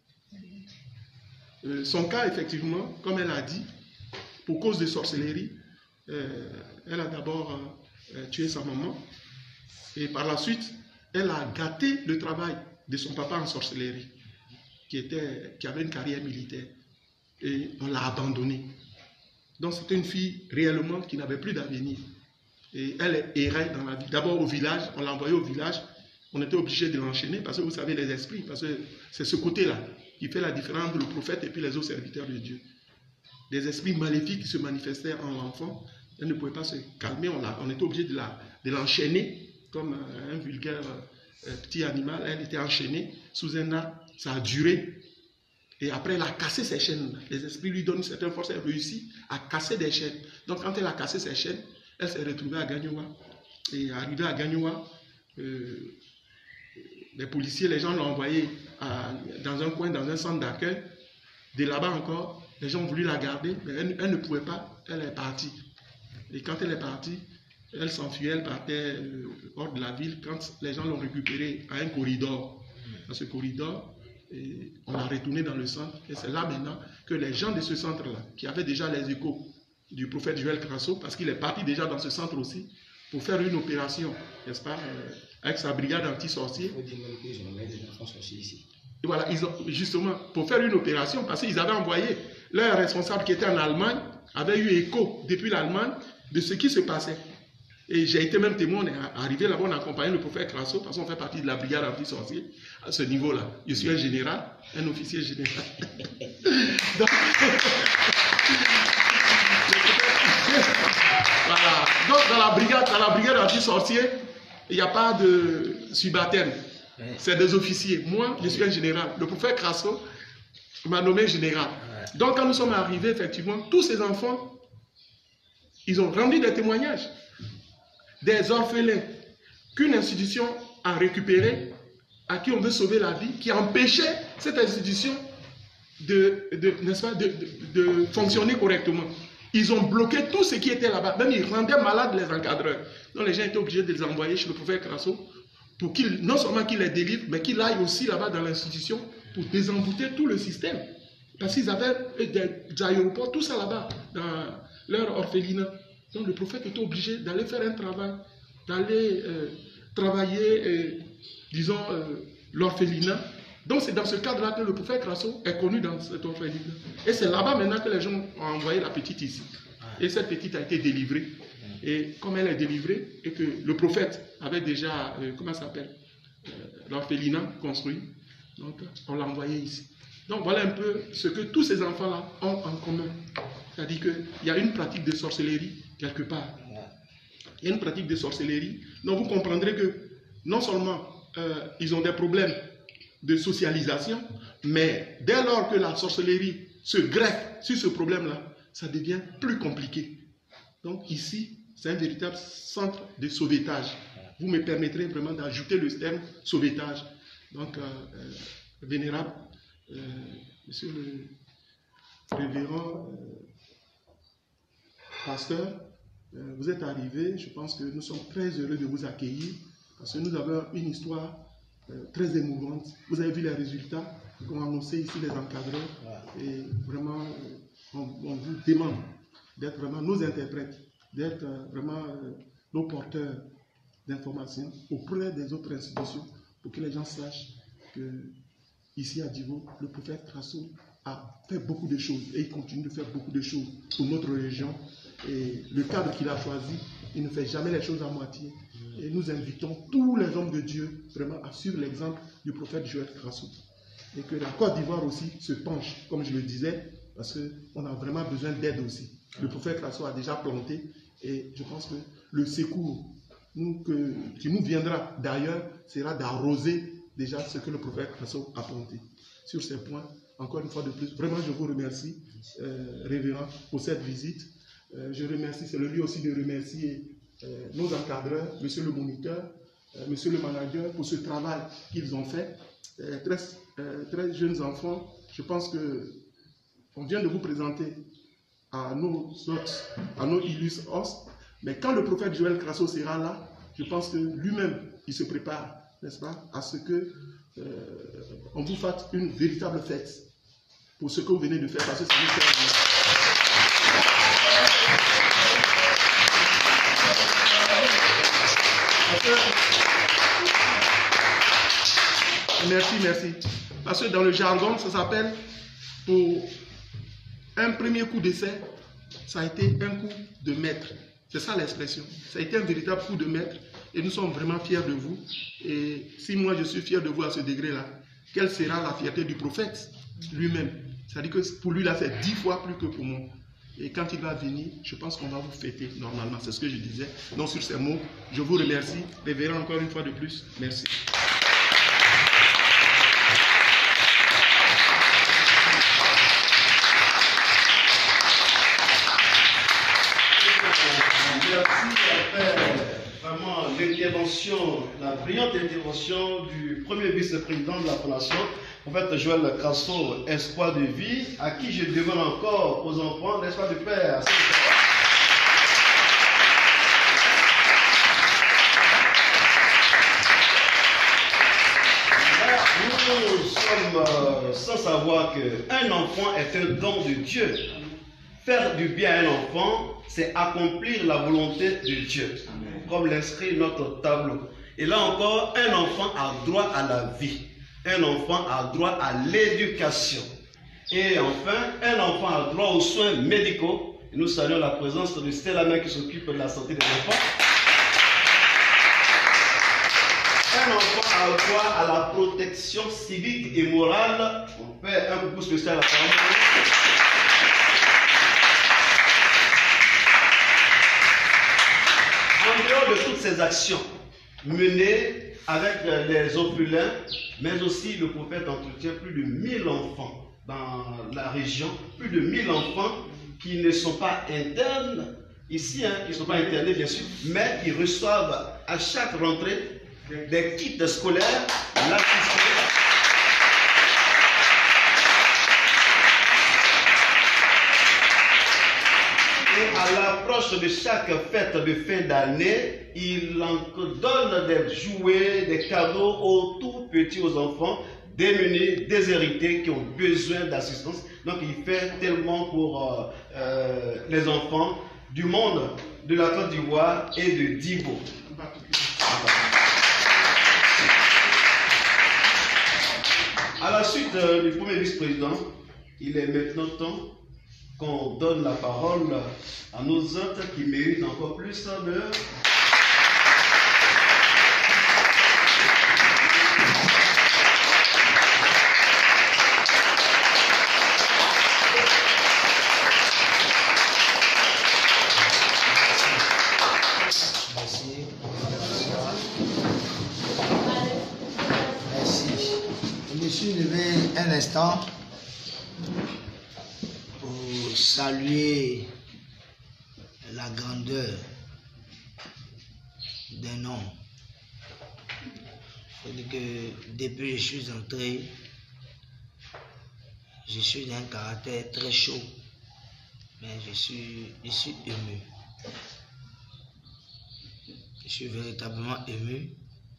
[SPEAKER 2] Euh, son cas, effectivement, comme elle a dit, pour cause de sorcellerie, euh, elle a d'abord euh, tué sa maman. Et par la suite, elle a gâté le travail de son papa en sorcellerie. Qui, était, qui avait une carrière militaire. Et on l'a abandonnée. Donc c'était une fille réellement qui n'avait plus d'avenir. Et elle errait dans la vie. D'abord au village, on l'a envoyée au village. On était obligé de l'enchaîner parce que vous savez les esprits, parce que c'est ce côté-là qui fait la différence entre le prophète et puis les autres serviteurs de Dieu. Des esprits maléfiques qui se manifestaient en l'enfant, elle ne pouvait pas se calmer, on, on était obligé de l'enchaîner comme un vulgaire euh, petit animal. Elle était enchaînée sous un arbre ça a duré. Et après, elle a cassé ses chaînes. Les esprits lui donnent une certaine force, elle réussit à casser des chaînes. Donc, quand elle a cassé ses chaînes, elle s'est retrouvée à Gagnoua. Et arrivée à Gagnoua, euh, les policiers, les gens l'ont envoyée à, dans un coin, dans un centre d'accueil. De là-bas encore, les gens ont voulu la garder, mais elle, elle ne pouvait pas, elle est partie. Et quand elle est partie, elle s'enfuyait, elle partait euh, hors de la ville. Quand les gens l'ont récupérée à un corridor, dans ce corridor, et on l'a retournée dans le centre. Et c'est là maintenant que les gens de ce centre-là, qui avaient déjà les échos du prophète Joël Crasso, parce qu'il est parti déjà dans ce centre aussi, pour faire une opération, n'est-ce pas, euh, avec sa brigade anti-sorciers. Et voilà, ils ont, justement, pour faire une opération, parce qu'ils avaient envoyé leur responsable qui était en Allemagne, avait eu écho depuis l'Allemagne de ce qui se passait. Et j'ai été même témoin, on est arrivé là-bas, on a accompagné le prophète Crasso, parce qu'on fait partie de la brigade anti-sorciers, à ce niveau-là. Je suis un général, un officier général. Donc, voilà. Donc, dans la brigade, dans la brigade anti-sorciers, il n'y a pas de subalterne. C'est des officiers. Moi, je suis un général. Le prophète Crasso m'a nommé général. Donc, quand nous sommes arrivés, effectivement, tous ces enfants, ils ont rendu des témoignages. Des orphelins qu'une institution a récupérés, à qui on veut sauver la vie, qui empêchait cette institution de, de, n'est-ce pas, de, de, de fonctionner correctement. Ils ont bloqué tout ce qui était là-bas. Même ils rendaient malades les encadreurs. Donc les gens étaient obligés de les envoyer chez le prophète Crasso pour qu'il, non seulement qu'il les délivre, mais qu'il aille aussi là-bas dans l'institution pour désembouter tout le système. Parce qu'ils avaient des, des aéroports, tout ça là-bas, dans leur orphelinat. Donc le prophète était obligé d'aller faire un travail, d'aller euh, travailler, euh, disons, euh, l'orphelinat. Donc c'est dans ce cadre-là que le prophète Crasso est connu dans cet orphelinat. Et c'est là-bas maintenant que les gens ont envoyé la petite ici. Et cette petite a été délivrée. Et comme elle est délivrée, et que le prophète avait déjà, euh, comment ça s'appelle, euh, l'orphelinat construit, donc on l'a envoyé ici. Donc voilà un peu ce que tous ces enfants-là ont en commun. C'est-à-dire qu'il y a une pratique de sorcellerie quelque part. Il y a une pratique de sorcellerie. Donc vous comprendrez que non seulement euh, ils ont des problèmes de socialisation, mais dès lors que la sorcellerie se greffe sur ce problème-là, ça devient plus compliqué. Donc ici, c'est un véritable centre de sauvetage. Vous me permettrez vraiment d'ajouter le terme sauvetage. Donc, euh, euh, vénérable, euh, monsieur le révérend euh, pasteur, euh, vous êtes arrivé, je pense que nous sommes très heureux de vous accueillir, parce que nous avons une histoire euh, très émouvante. Vous avez vu les résultats qu'ont annoncé ici les encadreurs, et vraiment, euh, on, on vous demande d'être vraiment nos interprètes, d'être euh, vraiment euh, nos porteurs d'informations auprès des autres institutions, pour que les gens sachent que ici à Divo, le prophète Crasso a fait beaucoup de choses, et il continue de faire beaucoup de choses pour notre région. Et le cadre qu'il a choisi, il ne fait jamais les choses à moitié. Et nous invitons tous les hommes de Dieu vraiment à suivre l'exemple du prophète Joël Crasso. Et que la Côte d'Ivoire aussi se penche, comme je le disais, parce qu'on a vraiment besoin d'aide aussi. Le prophète Crasso a déjà planté, et je pense que le secours nous, que, qui nous viendra d'ailleurs sera d'arroser déjà ce que le prophète Crasso a planté. Sur ces points, encore une fois de plus, vraiment je vous remercie, euh, révérend, pour cette visite. Euh, je remercie, c'est le lieu aussi de remercier euh, nos encadreurs, monsieur le moniteur, euh, monsieur le manager, pour ce travail qu'ils ont fait. Euh, très, euh, très jeunes enfants, je pense que on vient de vous présenter à nos hôtes, à nos illustres hostes, mais quand le prophète Joël Crasso sera là, je pense que lui-même, il se prépare, n'est-ce pas, à ce que euh, on vous fasse une véritable fête pour ce que vous venez de faire, parce que c'est une Merci, merci. Parce que dans le jargon, ça s'appelle, pour un premier coup d'essai, ça a été un coup de maître. C'est ça l'expression. Ça a été un véritable coup de maître et nous sommes vraiment fiers de vous. Et si moi je suis fier de vous à ce degré-là, quelle sera la fierté du prophète lui-même? C'est-à-dire que pour lui, là, c'est dix fois plus que pour moi. Et quand il va venir, je pense qu'on va vous fêter normalement. C'est ce que je disais. Donc sur ces mots, je vous remercie. Révérend encore une fois de plus. Merci.
[SPEAKER 1] Merci, Père. Vraiment, l'intervention, la brillante intervention du premier vice-président de la Fondation, prophète Joël Crasso, Espoir de vie, à qui je demande encore aux enfants l'espoir du Père. Nous sommes euh, sans savoir qu'un enfant est un don de Dieu. Faire du bien à un enfant, c'est accomplir la volonté de Dieu, Amen. Comme l'inscrit notre tableau. Et là encore, un enfant a droit à la vie. Un enfant a droit à l'éducation. Et enfin, un enfant a droit aux soins médicaux. Et nous saluons la présence de Stella May qui s'occupe de la santé des enfants. Un enfant a droit à la protection civique et morale. On fait un coucou spécial à la famille. En dehors de toutes ces actions menées avec les orphelins, mais aussi le prophète entretient plus de mille enfants dans la région, plus de mille enfants qui ne sont pas internes ici, hein, qui ne sont pas internés bien sûr, mais qui reçoivent à chaque rentrée des kits scolaires, l'assistance. Et à l'approche de chaque fête de fin d'année, il en donne des jouets, des cadeaux aux tout petits, aux enfants démunis, déshérités, qui ont besoin d'assistance. Donc il fait tellement pour euh, euh, les enfants du monde, de la Côte d'Ivoire et de Divo. À la suite euh, du premier vice-président, il est maintenant temps qu'on donne la parole à nos hôtes qui méritent encore plus de...
[SPEAKER 3] Un instant pour saluer la grandeur d'un homme. C'est-à-dire que depuis que je suis entré, je suis d'un caractère très chaud, mais je suis, je suis ému. Je suis véritablement ému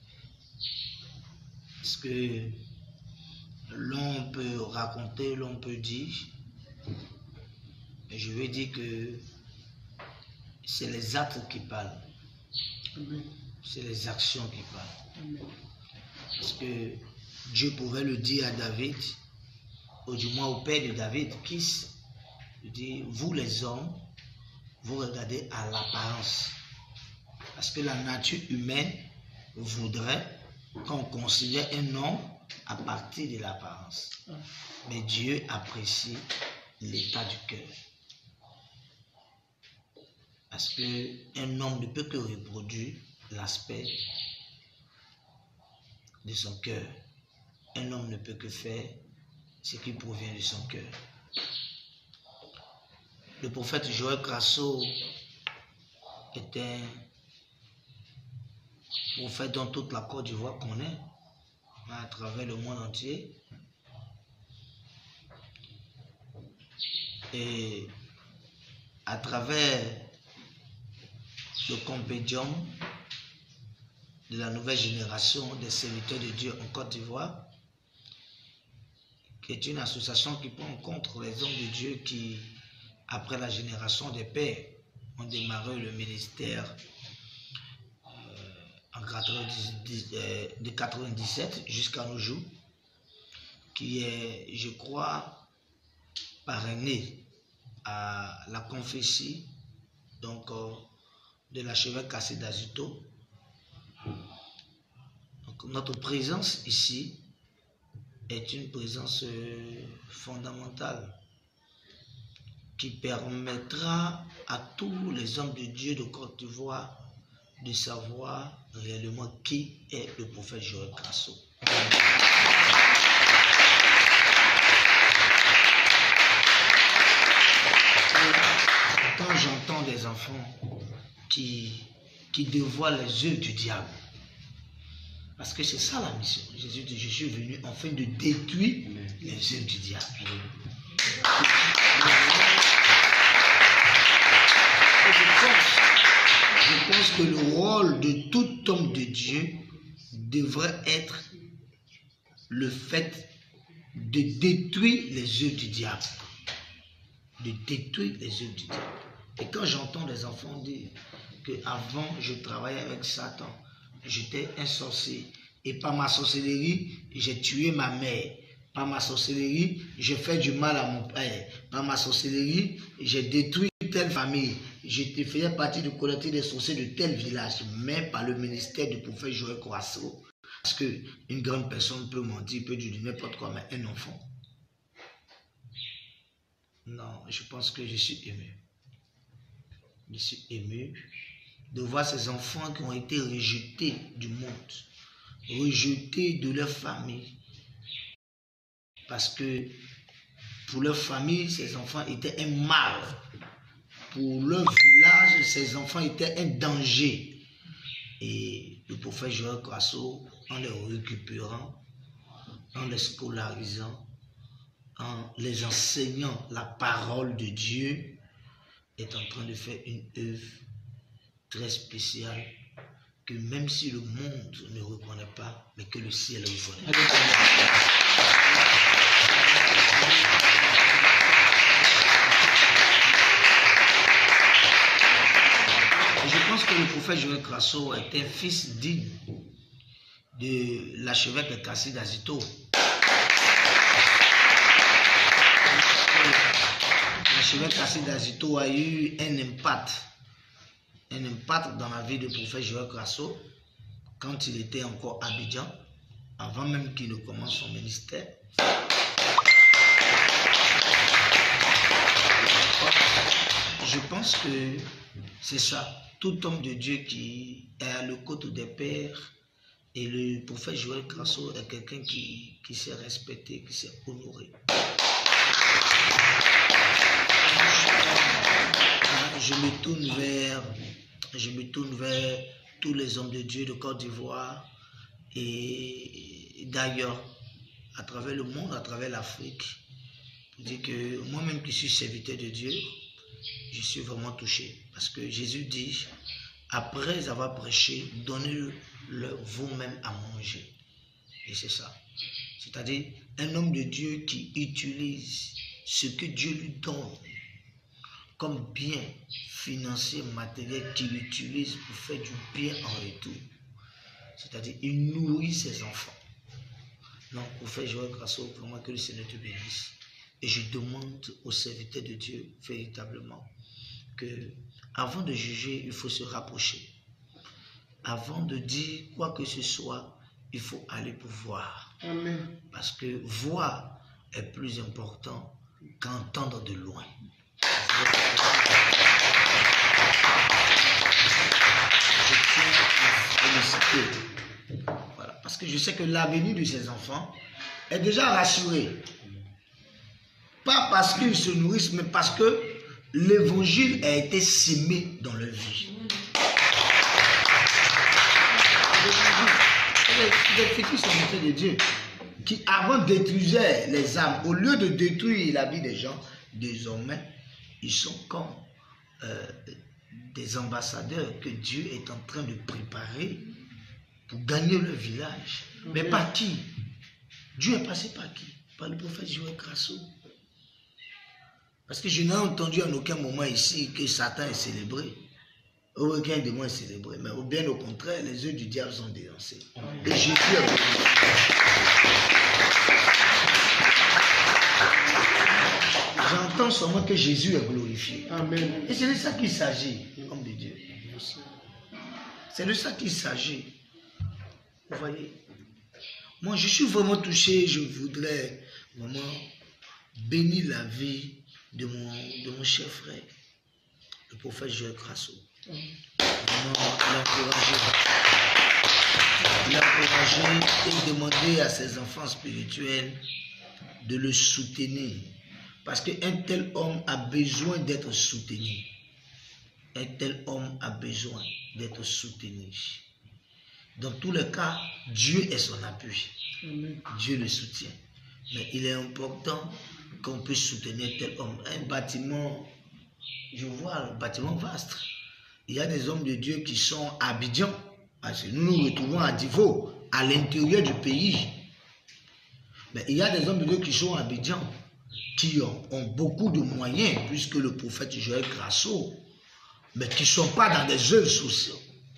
[SPEAKER 3] parce que l'on peut raconter, l'on peut dire, mais je veux dire que c'est les actes qui parlent. C'est les actions qui parlent. Parce que Dieu pouvait le dire à David, ou du moins au père de David, Kis, il dit, vous les hommes, vous regardez à l'apparence. Parce que la nature humaine voudrait qu'on considère un homme à partir de l'apparence. Mais Dieu apprécie l'état du cœur. Parce qu'un homme ne peut que reproduire l'aspect de son cœur. Un homme ne peut que faire ce qui provient de son cœur. Le prophète Joël Crasso est un prophète dont toute la Côte d'Ivoire connaît, à travers le monde entier. Et à travers le compédium de la nouvelle génération des serviteurs de Dieu en Côte d'Ivoire, qui est une association qui prend en compte les hommes de Dieu qui, après la génération des pères, ont démarré le ministère en quatre-vingt-dix, euh, de quatre-vingt-dix-sept jusqu'à nos jours, qui est, je crois, parrainé à la confession donc, euh, de l'archevêque Cassé d'Azito. Donc, notre présence ici est une présence euh, fondamentale qui permettra à tous les hommes de Dieu de Côte d'Ivoire de savoir réellement qui est le prophète Joël Crasso. Quand j'entends des enfants qui, qui dévoile les œuvres du diable. Parce que c'est ça la mission. Jésus dit, je suis venu afin de détruire les œuvres du diable. Je pense, je pense que le rôle de tout homme de Dieu devrait être le fait de détruire les œuvres du diable. De détruire les œuvres du diable. Et quand j'entends des enfants dire que avant je travaillais avec Satan, j'étais un sorcier, et par ma sorcellerie, j'ai tué ma mère. Par ma sorcellerie, j'ai fait du mal à mon père. Par ma sorcellerie, j'ai détruit telle famille. J'étais faisais partie du collectif des sorciers de tel village, mais par le ministère du prophète Joël Croisseau. Parce qu'une grande personne peut mentir, peut dire n'importe quoi, mais un enfant. Non, je pense que je suis ému. Je suis ému de voir ces enfants qui ont été rejetés du monde, rejetés de leur famille. Parce que pour leur famille, ces enfants étaient un mal. Pour leur village, ces enfants étaient un danger. Et le prophète Joël Croisseau, en les récupérant, en les scolarisant, en les enseignant la parole de Dieu, est en train de faire une œuvre très spéciale que même si le monde ne reconnaît pas, mais que le ciel reconnaît. Je pense que le prophète Joël Croisseau est un fils digne de l'archevêque de Cassis d'Azito. L'archevêque Cassis d'Azito a eu un impact, un impact dans la vie du prophète Joël Croisseau quand il était encore à Abidjan, avant même qu'il ne commence son ministère. Je pense que c'est ça. Tout homme de Dieu qui est à le côté des pères, et le prophète Joël Croisseau est quelqu'un qui, qui s'est respecté, qui s'est honoré. Je me tourne vers, je me tourne vers tous les hommes de Dieu de Côte d'Ivoire et d'ailleurs, à travers le monde, à travers l'Afrique, pour dire que moi-même qui suis serviteur de Dieu, je suis vraiment touché. Parce que Jésus dit, après avoir prêché, donnez-le vous-même à manger. Et c'est ça. C'est-à-dire, un homme de Dieu qui utilise ce que Dieu lui donne comme bien financier, matériel, qu'il utilise pour faire du bien en retour. C'est-à-dire, il nourrit ses enfants. Donc, pour faire Joël Croisseau, vraiment que le Seigneur te bénisse. Et je demande aux serviteurs de Dieu, véritablement, que avant de juger, il faut se rapprocher. Avant de dire quoi que ce soit, il faut aller pour voir.
[SPEAKER 2] Amen.
[SPEAKER 3] Parce que voir est plus important qu'entendre de loin. Je tiens à féliciter. Voilà. Parce que je sais que l'avenir de ces enfants est déjà rassuré. Pas parce qu'ils se nourrissent, mais parce que l'évangile a été sémé dans leur vie. Les futurs serviteurs de Dieu qui avant détruisaient les âmes, au lieu de détruire la vie des gens, désormais, ils sont comme euh, des ambassadeurs que Dieu est en train de préparer pour gagner le village. Mais par qui? Dieu est passé par qui? Par le prophète Joël Croisseau. Parce que je n'ai entendu en aucun moment ici que Satan est célébré. Aucun de moi est célébré. Mais bien au contraire, les œuvres du diable sont dénoncés. Et Jésus a glorifié. J'entends seulement que Jésus est glorifié.
[SPEAKER 2] Amen.
[SPEAKER 3] Et c'est de ça qu'il s'agit, homme de Dieu. C'est de ça qu'il s'agit. Vous voyez? Moi, je suis vraiment touché. Je voudrais vraiment bénir la vie de mon, de mon cher frère, le prophète Joël Croisseau. Vraiment l'encourager. L'encourager et demander à ses enfants spirituels de le soutenir. Parce qu'un tel homme a besoin d'être soutenu. un tel homme a besoin d'être soutenu. Dans tous les cas, Dieu est son appui. Amen. Dieu le soutient. Mais il est important qu'on puisse soutenir tel homme. Un bâtiment, je vois un bâtiment vaste. Il y a des hommes de Dieu qui sont à Abidjan. Parce que nous nous retrouvons à Divo, à l'intérieur du pays. Mais il y a des hommes de Dieu qui sont à Abidjan, qui ont, ont beaucoup de moyens, puisque le prophète Joël Grasso, mais qui ne sont pas dans des œuvres sociales.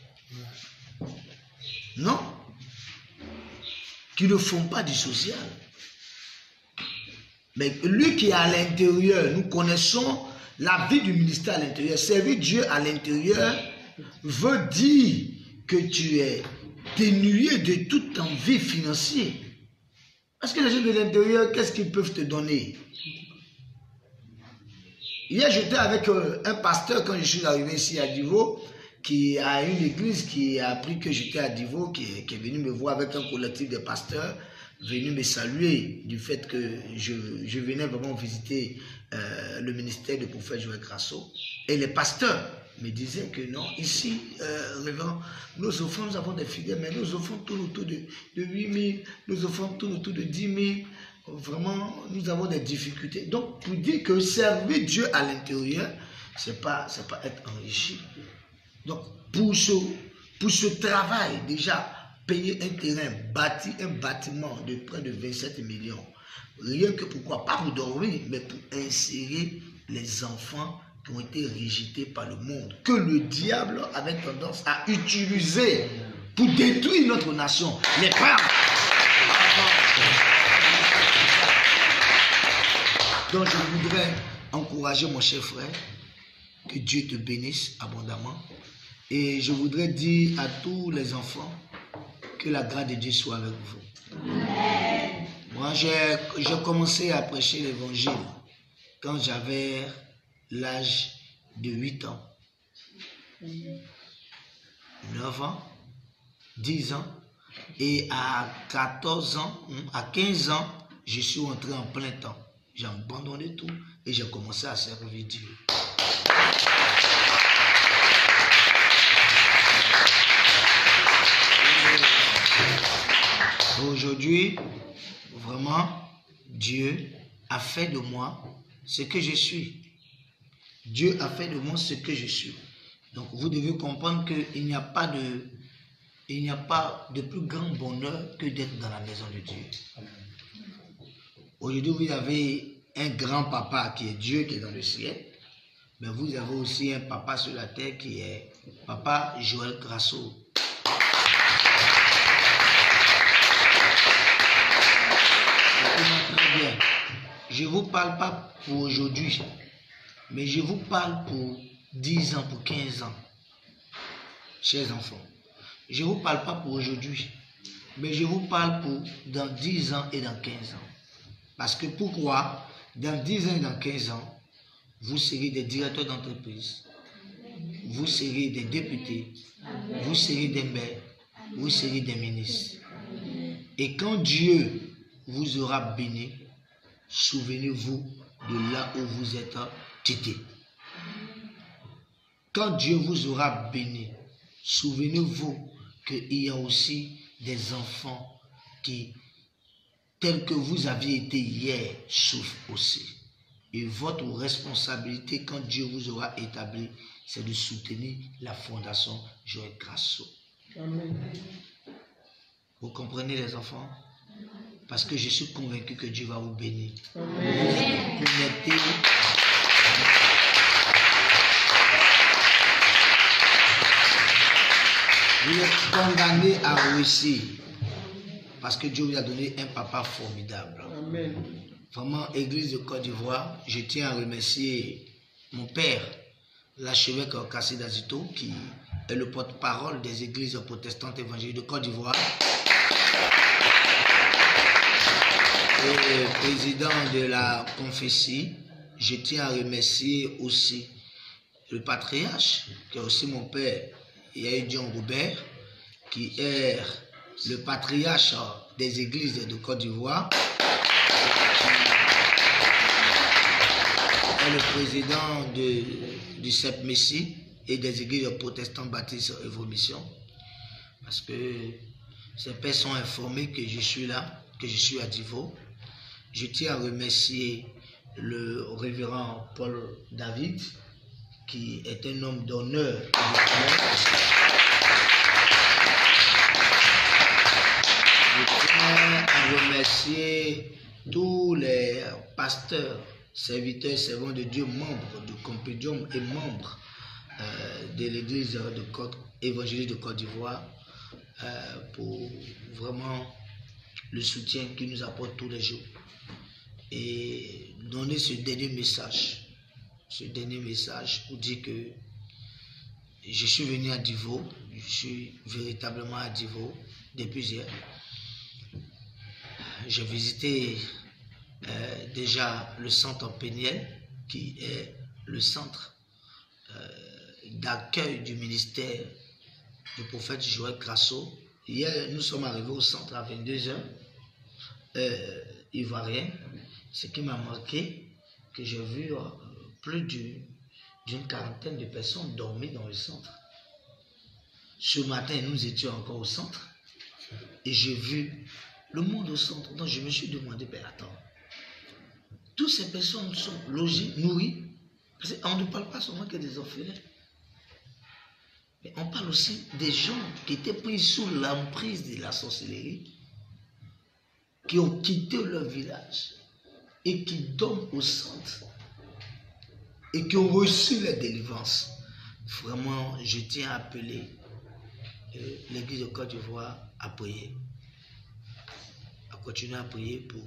[SPEAKER 3] Non. Qui ne font pas du social. Mais lui qui est à l'intérieur, nous connaissons la vie du ministère à l'intérieur. Servir Dieu à l'intérieur veut dire que tu es dénué de toute envie financière. Parce que les gens de l'intérieur, qu'est-ce qu'ils peuvent te donner? Hier, j'étais avec euh, un pasteur quand je suis arrivé ici à Divo, qui a une église qui a appris que j'étais à Divo, qui est, qui est venu me voir avec un collectif de pasteurs, venu me saluer du fait que je, je venais vraiment visiter euh, le ministère du prophète Joël Grasso. Et les pasteurs me disaient que non, ici, euh, révérend, nous offrons, nous avons des fidèles, mais nous offrons tout autour de, de huit mille, nous offrons tout autour de dix mille. Vraiment, nous avons des difficultés. Donc, pour dire que servir Dieu à l'intérieur, ce n'est pas, c'est pas être enrichi. Donc, pour ce, pour ce travail, déjà, payer un terrain, bâtir un bâtiment de près de vingt-sept millions, rien que pourquoi, pas pour dormir, mais pour insérer les enfants qui ont été rejetés par le monde, que le diable avait tendance à utiliser pour détruire notre nation, les parents. Donc je voudrais encourager mon cher frère, que Dieu te bénisse abondamment. Et je voudrais dire à tous les enfants que la grâce de Dieu soit avec vous. Amen. Moi, j'ai commencé à prêcher l'évangile quand j'avais l'âge de huit ans, neuf ans, dix ans. Et à quatorze ans, à quinze ans, je suis entré en plein temps. J'ai abandonné tout et j'ai commencé à servir Dieu. Aujourd'hui, vraiment, Dieu a fait de moi ce que je suis. Dieu a fait de moi ce que je suis. Donc, vous devez comprendre qu'il n'y a pas de, il n'y a pas de plus grand bonheur que d'être dans la maison de Dieu. Aujourd'hui, vous avez un grand papa qui est Dieu, qui est dans le ciel. Mais vous avez aussi un papa sur la terre qui est Papa Joël Grasso. Très bien. Je ne vous parle pas pour aujourd'hui, mais je vous parle pour dix ans, pour quinze ans. Chers enfants, je ne vous parle pas pour aujourd'hui, mais je vous parle pour dans dix ans et dans quinze ans. Parce que pourquoi? Dans dix ans et dans quinze ans, vous serez des directeurs d'entreprise, vous serez des députés, vous serez des maires, vous serez des ministres. Et quand Dieu vous aura béni, souvenez-vous de là où vous êtes quittés. Quand Dieu vous aura béni, souvenez-vous qu'il y a aussi des enfants qui, tels que vous aviez été hier, souffrent aussi. Et votre responsabilité, quand Dieu vous aura établi, c'est de soutenir la fondation Joël Grasso. Amen. Vous comprenez les enfants? Parce que je suis convaincu que Dieu va vous bénir. Amen. Vous mettez vous êtes condamné à réussir. Parce que Dieu vous a donné un papa formidable. Amen. Vraiment, Église de Côte d'Ivoire, je tiens à remercier mon père, l'archevêque Kassid Azito, qui est le porte-parole des églises protestantes évangéliques de Côte d'Ivoire. Et président de la confessie. Je tiens à remercier aussi le patriarche, qui est aussi mon père, Yahi Dion Robert, qui est le patriarche des églises de Côte d'Ivoire, qui est le président de, du C E P Messie, et des églises protestants baptistes Œuvre Mission, parce que ces pères sont informés que je suis là, que je suis à Divo. Je tiens à remercier le révérend Paul David, qui est un homme d'honneur. Je tiens à remercier tous les pasteurs, serviteurs, servants de Dieu, membres du Compédium et membres euh, de l'église de Côte, évangélique de Côte d'Ivoire euh, pour vraiment le soutien qu'ils nous apportent tous les jours. Et donner ce dernier message, ce dernier message pour dire que je suis venu à Divo, je suis véritablement à Divo depuis hier. J'ai visité euh, déjà le centre Péniel, qui est le centre euh, d'accueil du ministère du prophète Joël Crasso. Hier, nous sommes arrivés au centre à vingt-deux heures, euh, ivoirien, ce qui m'a marqué, que j'ai vu euh, plus d'une quarantaine de personnes dormir dans le centre. Ce matin, nous étions encore au centre et j'ai vu le monde au centre. Donc je me suis demandé, ben attends, toutes ces personnes sont logées, nourries, parce qu'on ne parle pas seulement que des orphelins, mais on parle aussi des gens qui étaient pris sous l'emprise de la sorcellerie, qui ont quitté leur village et qui dorment au centre et qui ont reçu la délivrance. Vraiment, je tiens à appeler euh, l'église de Côte d'Ivoire à prier, à continuer à prier pour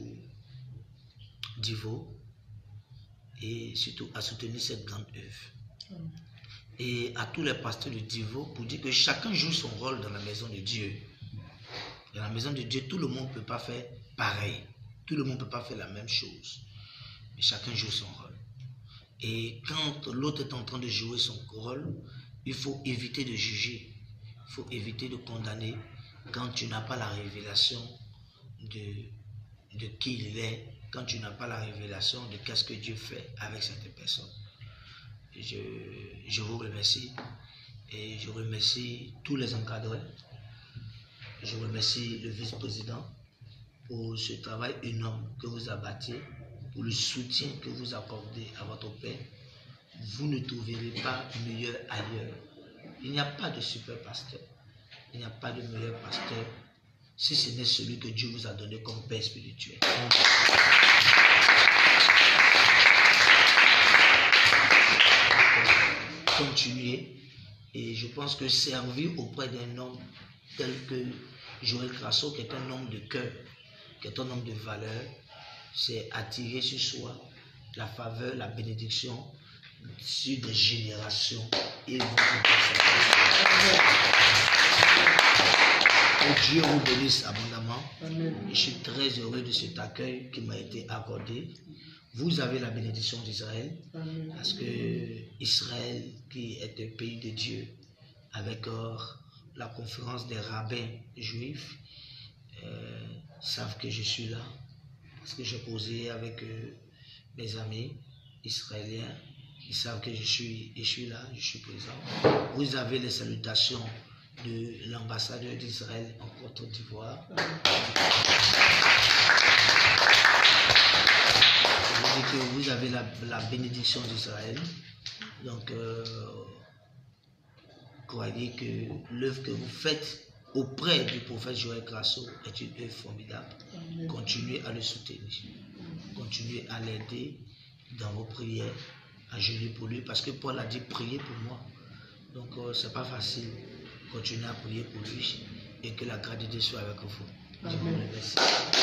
[SPEAKER 3] Divo et surtout à soutenir cette grande œuvre. Mm. Et à tous les pasteurs de Divo pour dire que chacun joue son rôle dans la maison de Dieu. Dans la maison de Dieu, tout le monde ne peut pas faire pareil. Tout le monde ne peut pas faire la même chose. Mais chacun joue son rôle. Et quand l'autre est en train de jouer son rôle, il faut éviter de juger. Il faut éviter de condamner quand tu n'as pas la révélation de, de qui il est, quand tu n'as pas la révélation de qu'est-ce que Dieu fait avec cette personne. Je, je vous remercie et je remercie tous les encadrés. Je remercie le vice-président pour ce travail énorme que vous abattez, pour le soutien que vous accordez à votre père. Vous ne trouverez pas meilleur ailleurs. Il n'y a pas de super pasteur. Il n'y a pas de meilleur pasteur si ce n'est celui que Dieu vous a donné comme père spirituel. Continuez. Et je pense que servir auprès d'un homme tel que Joël Crasso, qui est un homme de cœur, qui est un homme de valeur, c'est attirer sur soi la faveur, la bénédiction sur des générations et vous que Dieu vous bénisse abondamment. Amen. Je suis très heureux de cet accueil qui m'a été accordé. Vous avez la bénédiction d'Israël, parce que Israël, qui est un pays de Dieu, avec euh, la conférence des rabbins juifs, euh, savent que je suis là, parce que j'ai posé avec euh, mes amis israéliens. Ils savent que je suis, je suis là, je suis présent. Vous avez les salutations de l'ambassadeur d'Israël en Côte d'Ivoire. Je dis que vous avez la, la bénédiction d'Israël. Donc, euh, croyez que l'œuvre que vous faites auprès du prophète Joël Crasso est une œuvre formidable. Continuez à le soutenir. Continuez à l'aider dans vos prières, à jeûner pour lui, parce que Paul a dit priez pour moi. Donc, euh, c'est pas facile. Continuez à prier pour lui et que la grâce de Dieu soit avec vous. Je vous remercie.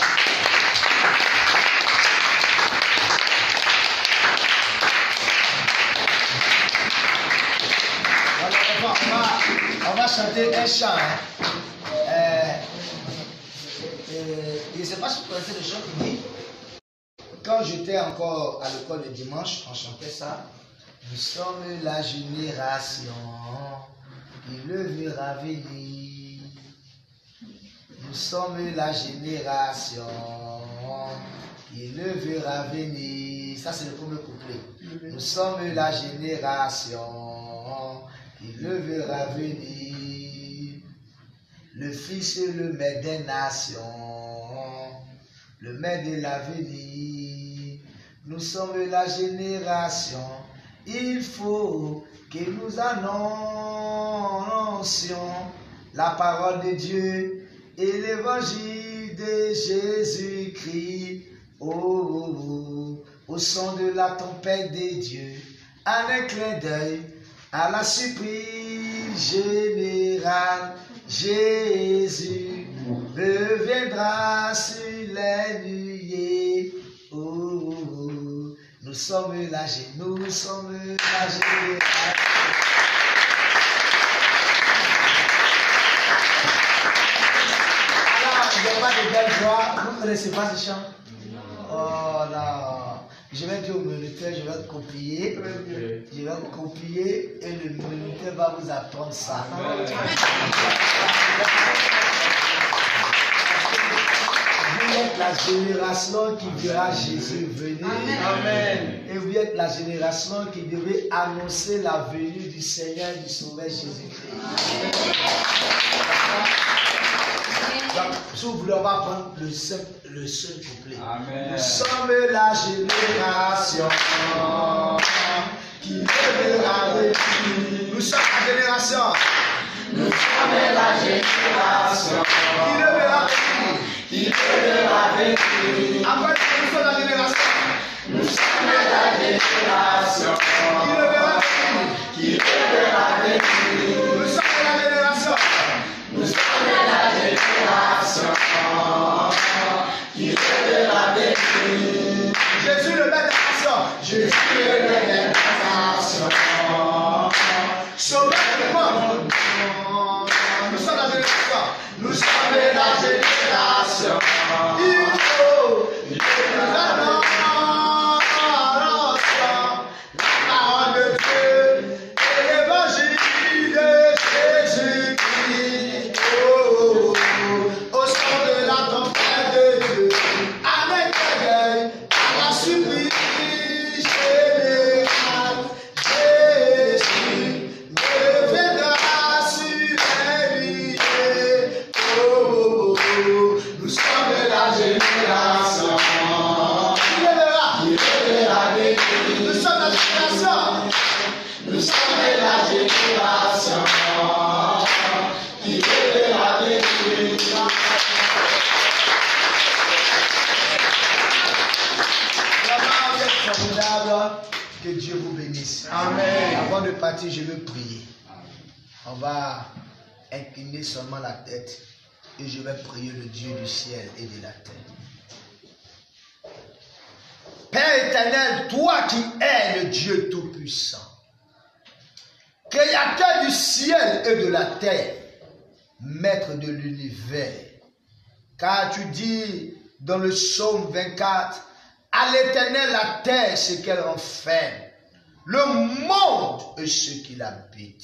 [SPEAKER 3] On va, on va chanter un chant. Hein. Euh, euh, je ne sais pas si vous connaissez le chant qui dit, quand j'étais encore à l'école le dimanche, on chantait ça. Nous sommes la génération qui le verra venir. Nous sommes la génération qui le verra venir. Ça, c'est le premier couplet. Nous sommes la génération il le verra venir. Le Fils est le Maître des nations, le Maître de l'avenir. Nous sommes la génération, il faut que nous annoncions la parole de Dieu et l'évangile de Jésus-Christ. Oh, oh, oh, au son de la tempête de Dieu, à un clin d'œil, à la surprise générale, Jésus reviendra sur les nuées. Oh, oh, oh, nous sommes la génération, nous sommes la génération. Alors, il n'y a pas de belle voix, vous ne connaissez pas ce chant? Oh là, je vais dire au moniteur, je vais le copier, je vais le copier et le moniteur va vous apprendre ça. Vous êtes la génération qui verra Jésus venir. Amen. Et vous êtes la génération qui devait annoncer la venue du Seigneur, du Sauveur Jésus-Christ. Donc, si vous voulez, on va prendre le seul, le seul couplet. Amen. Nous sommes la génération qui verra venir. Nous sommes la génération. Nous sommes la génération qui le verra venir. Qui le verra venir. Après, nous sommes la génération. Nous sommes la génération qui le verra venir. Qui le verra venir. Nous sommes la génération. Nous sommes la génération qui le verra venir. Jésus le Maître des nations. Jésus le Maître des nations. Sauveur du monde. Nous sommes la génération. Nous sommes la génération. Il faut que nous annoncions la parole de Dieu et l'évangile de Jésus-Christ. Oh, au son de la tempête de Dieu, avec l'orgueil, à la surprise générale, Jésus reviendra sur les nuées. Oh, nous sommes la génération qui le verra, qui le verra venir. Nous sommes la génération, nous sommes la génération qui le verra venir. Vraiment, vous êtes formidable. Que Dieu vous bénisse. Amen. Avant de partir, je veux prier. On va incliner seulement la tête et je vais prier le Dieu du ciel et de la terre. Père éternel, toi qui es le Dieu tout-puissant, créateur du ciel et de la terre, maître de l'univers, car tu dis dans le psaume vingt-quatre, à l'éternel la terre, ce qu'elle renferme, le monde et ce qu'il habite.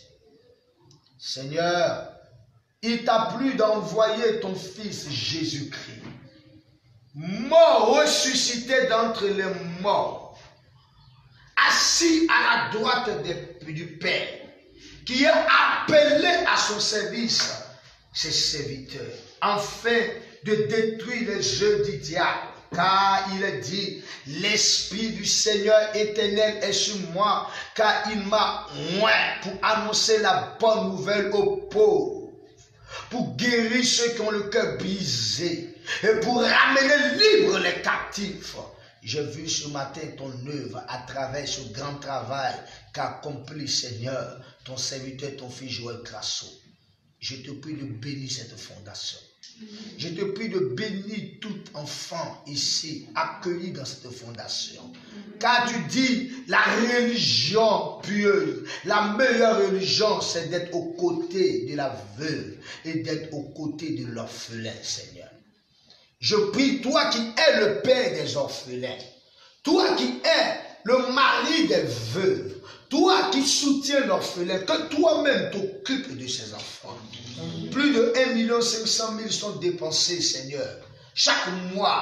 [SPEAKER 3] Seigneur, il t'a plu d'envoyer ton Fils Jésus-Christ, mort, ressuscité d'entre les morts, assis à la droite des, du Père, qui est appelé à son service, ses serviteurs, afin de détruire les œuvres du diable. Car il est dit, l'Esprit du Seigneur éternel est sur moi, car il m'a oint pour annoncer la bonne nouvelle aux pauvres, pour guérir ceux qui ont le cœur brisé, et pour ramener libres les captifs. J'ai vu ce matin ton œuvre à travers ce grand travail qu'a accompli, Seigneur, ton serviteur, ton fils Joël Crasso. Je te prie de bénir cette fondation. Je te prie de bénir tout enfant ici, accueilli dans cette fondation. Car tu dis, la religion pieuse, la meilleure religion, c'est d'être aux côtés de la veuve et d'être aux côtés de l'orphelin, Seigneur. Je prie, toi qui es le père des orphelins, toi qui es le mari des veuves, toi qui soutiens l'orphelin, que toi-même t'occupes de ses enfants. Plus de un million cinq cent mille sont dépensés, Seigneur, chaque mois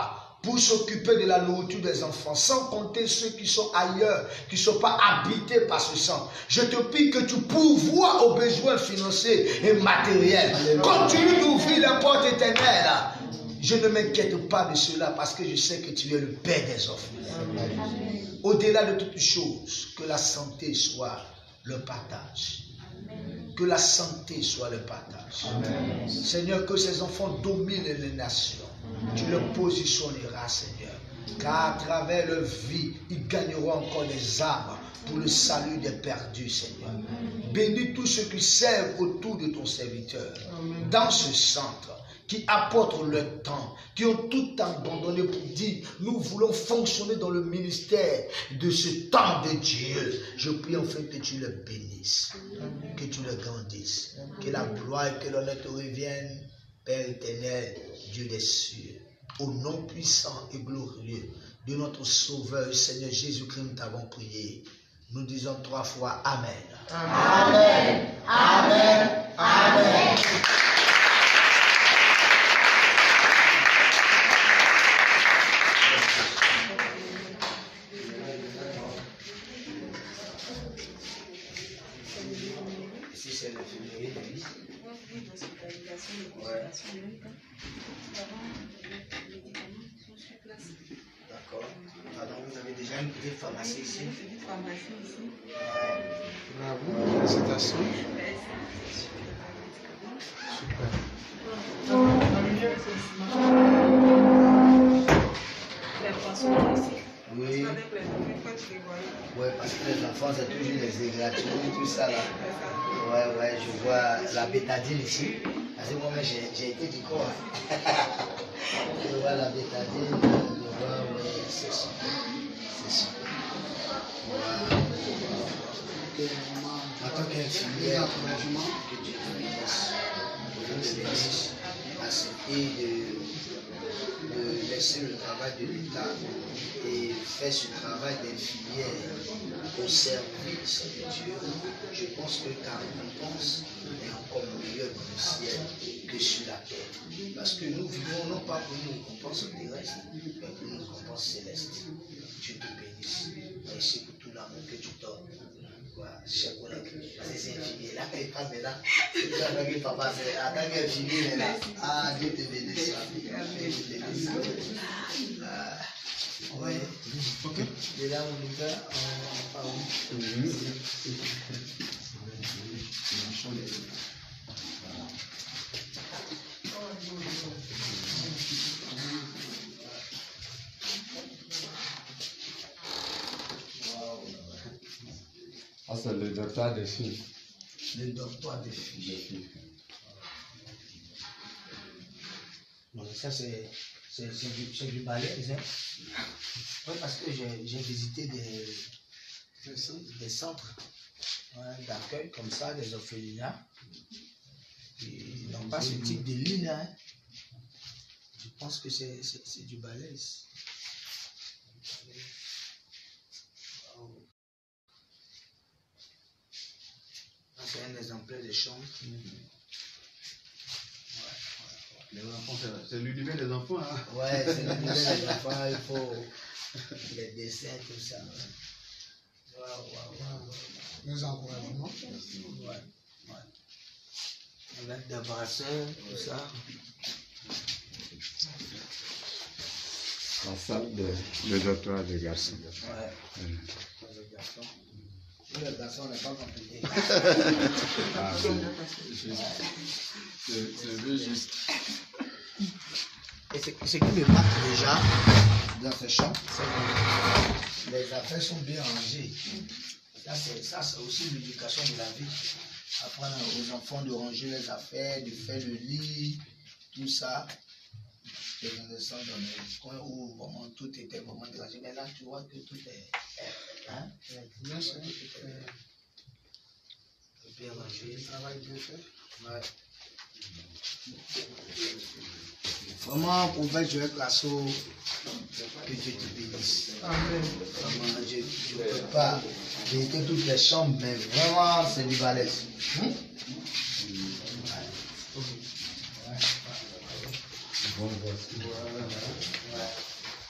[SPEAKER 12] pour s'occuper de la nourriture des enfants, sans compter ceux qui sont ailleurs, qui ne sont pas habités par ce sang. Je te prie que tu pourvoies aux besoins financiers et matériels. Continue d'ouvrir les portes éternelles. Je ne m'inquiète pas de cela parce que je sais que tu es le Père des orphelins. Au-delà de toutes choses, que la santé soit le partage. Que la santé soit le partage. Amen. Seigneur, que ces enfants dominent les nations. Tu les positionneras, Seigneur. Car à travers leur vie, ils gagneront encore des âmes pour le salut des perdus, Seigneur. Bénis tous ceux qui servent autour de ton serviteur. Amen. Dans ce centre, qui apportent le temps, qui ont tout abandonné pour dire, nous voulons fonctionner dans le ministère de ce temps de Dieu. Je prie en fait que tu le bénisses, que tu le grandisses, que la gloire et que l'honneur te reviennent, Père éternel, Dieu des cieux. Au nom puissant et glorieux de notre Sauveur, Seigneur Jésus-Christ, nous t'avons prié. Nous disons trois fois Amen.
[SPEAKER 7] Amen. Amen. Amen.
[SPEAKER 3] D'accord. Alors, vous avez déjà une petite pharmacie ici.
[SPEAKER 6] Une petite pharmacie ici.
[SPEAKER 2] Bravo, félicitations.
[SPEAKER 3] Oui. Ouais, parce que les enfants, c'est toujours les égratignures, tout ça là. Ouais, ouais, je vois la bétadine ici. Parce que moi-même, j'ai été du corps. Je vois la bétadine, je vois, ouais, c'est super. C'est super. Ouais. En tant qu'infirmière, que Dieu te bénisse. Que Dieu te bénisse. Accepter de, de laisser le travail de l'État et faire ce travail d'infirmière au service de Dieu. Je pense que ta récompense est encore meilleure dans le ciel que sur la terre. Parce que nous vivons non pas pour une récompense terrestre, mais pour une récompense céleste. Dieu te bénisse. Merci pour tout l'amour que tu donnes. Voilà, chers collègues, c'est infirmier. Là, quand il parle de là, c'est tout à fait papa, c'est en tant qu'infirmier, là. Ah, Dieu te bénisse. Dieu te bénisse. Ah, oui. Ok. Et là, on y va, on parle.
[SPEAKER 4] Ah, c'est le docteur des filles.
[SPEAKER 3] Le docteur des filles. Donc ça, c'est du, du balèze. Hein? Oui, parce que j'ai visité des, des centres hein, d'accueil comme ça, des orphelinats. Ils n'ont pas ce type de ligne. Hein? Je pense que c'est du balèze. C'est un exemplaire de chambre.
[SPEAKER 1] Les enfants, c'est l'univers des enfants. Hein?
[SPEAKER 3] Ouais, c'est l'univers des enfants, il faut les dessins, tout ça. Waouh, waouh, waouh.
[SPEAKER 12] Nos encouragements.
[SPEAKER 3] Ouais, ouais. Avec des brasseurs, tout ça.
[SPEAKER 4] La salle de, de doctorat des garçons.
[SPEAKER 3] Ouais. Mmh. Les garçons. Le garçon n'est pas compliqué.
[SPEAKER 4] Ah, c'est juste.
[SPEAKER 3] Et ce qui me marque déjà dans ce champ, c'est que les affaires sont bien rangées. Ça, c'est aussi l'éducation de la vie. Apprendre aux enfants de ranger les affaires, de faire le lit, tout ça. Et on descend dans le coin où vraiment tout était vraiment dérangé. Mais là, tu vois que tout est. Hein? Bien sûr. Bien rangé. Travail bien fait. Ouais. Vraiment, prophète Joël Crasso, que Dieu te bénisse. Amen. Vraiment, je ne peux pas visiter toutes les chambres, mais vraiment, c'est du balèze. Hum?
[SPEAKER 4] Bon, bon.
[SPEAKER 3] Ouais.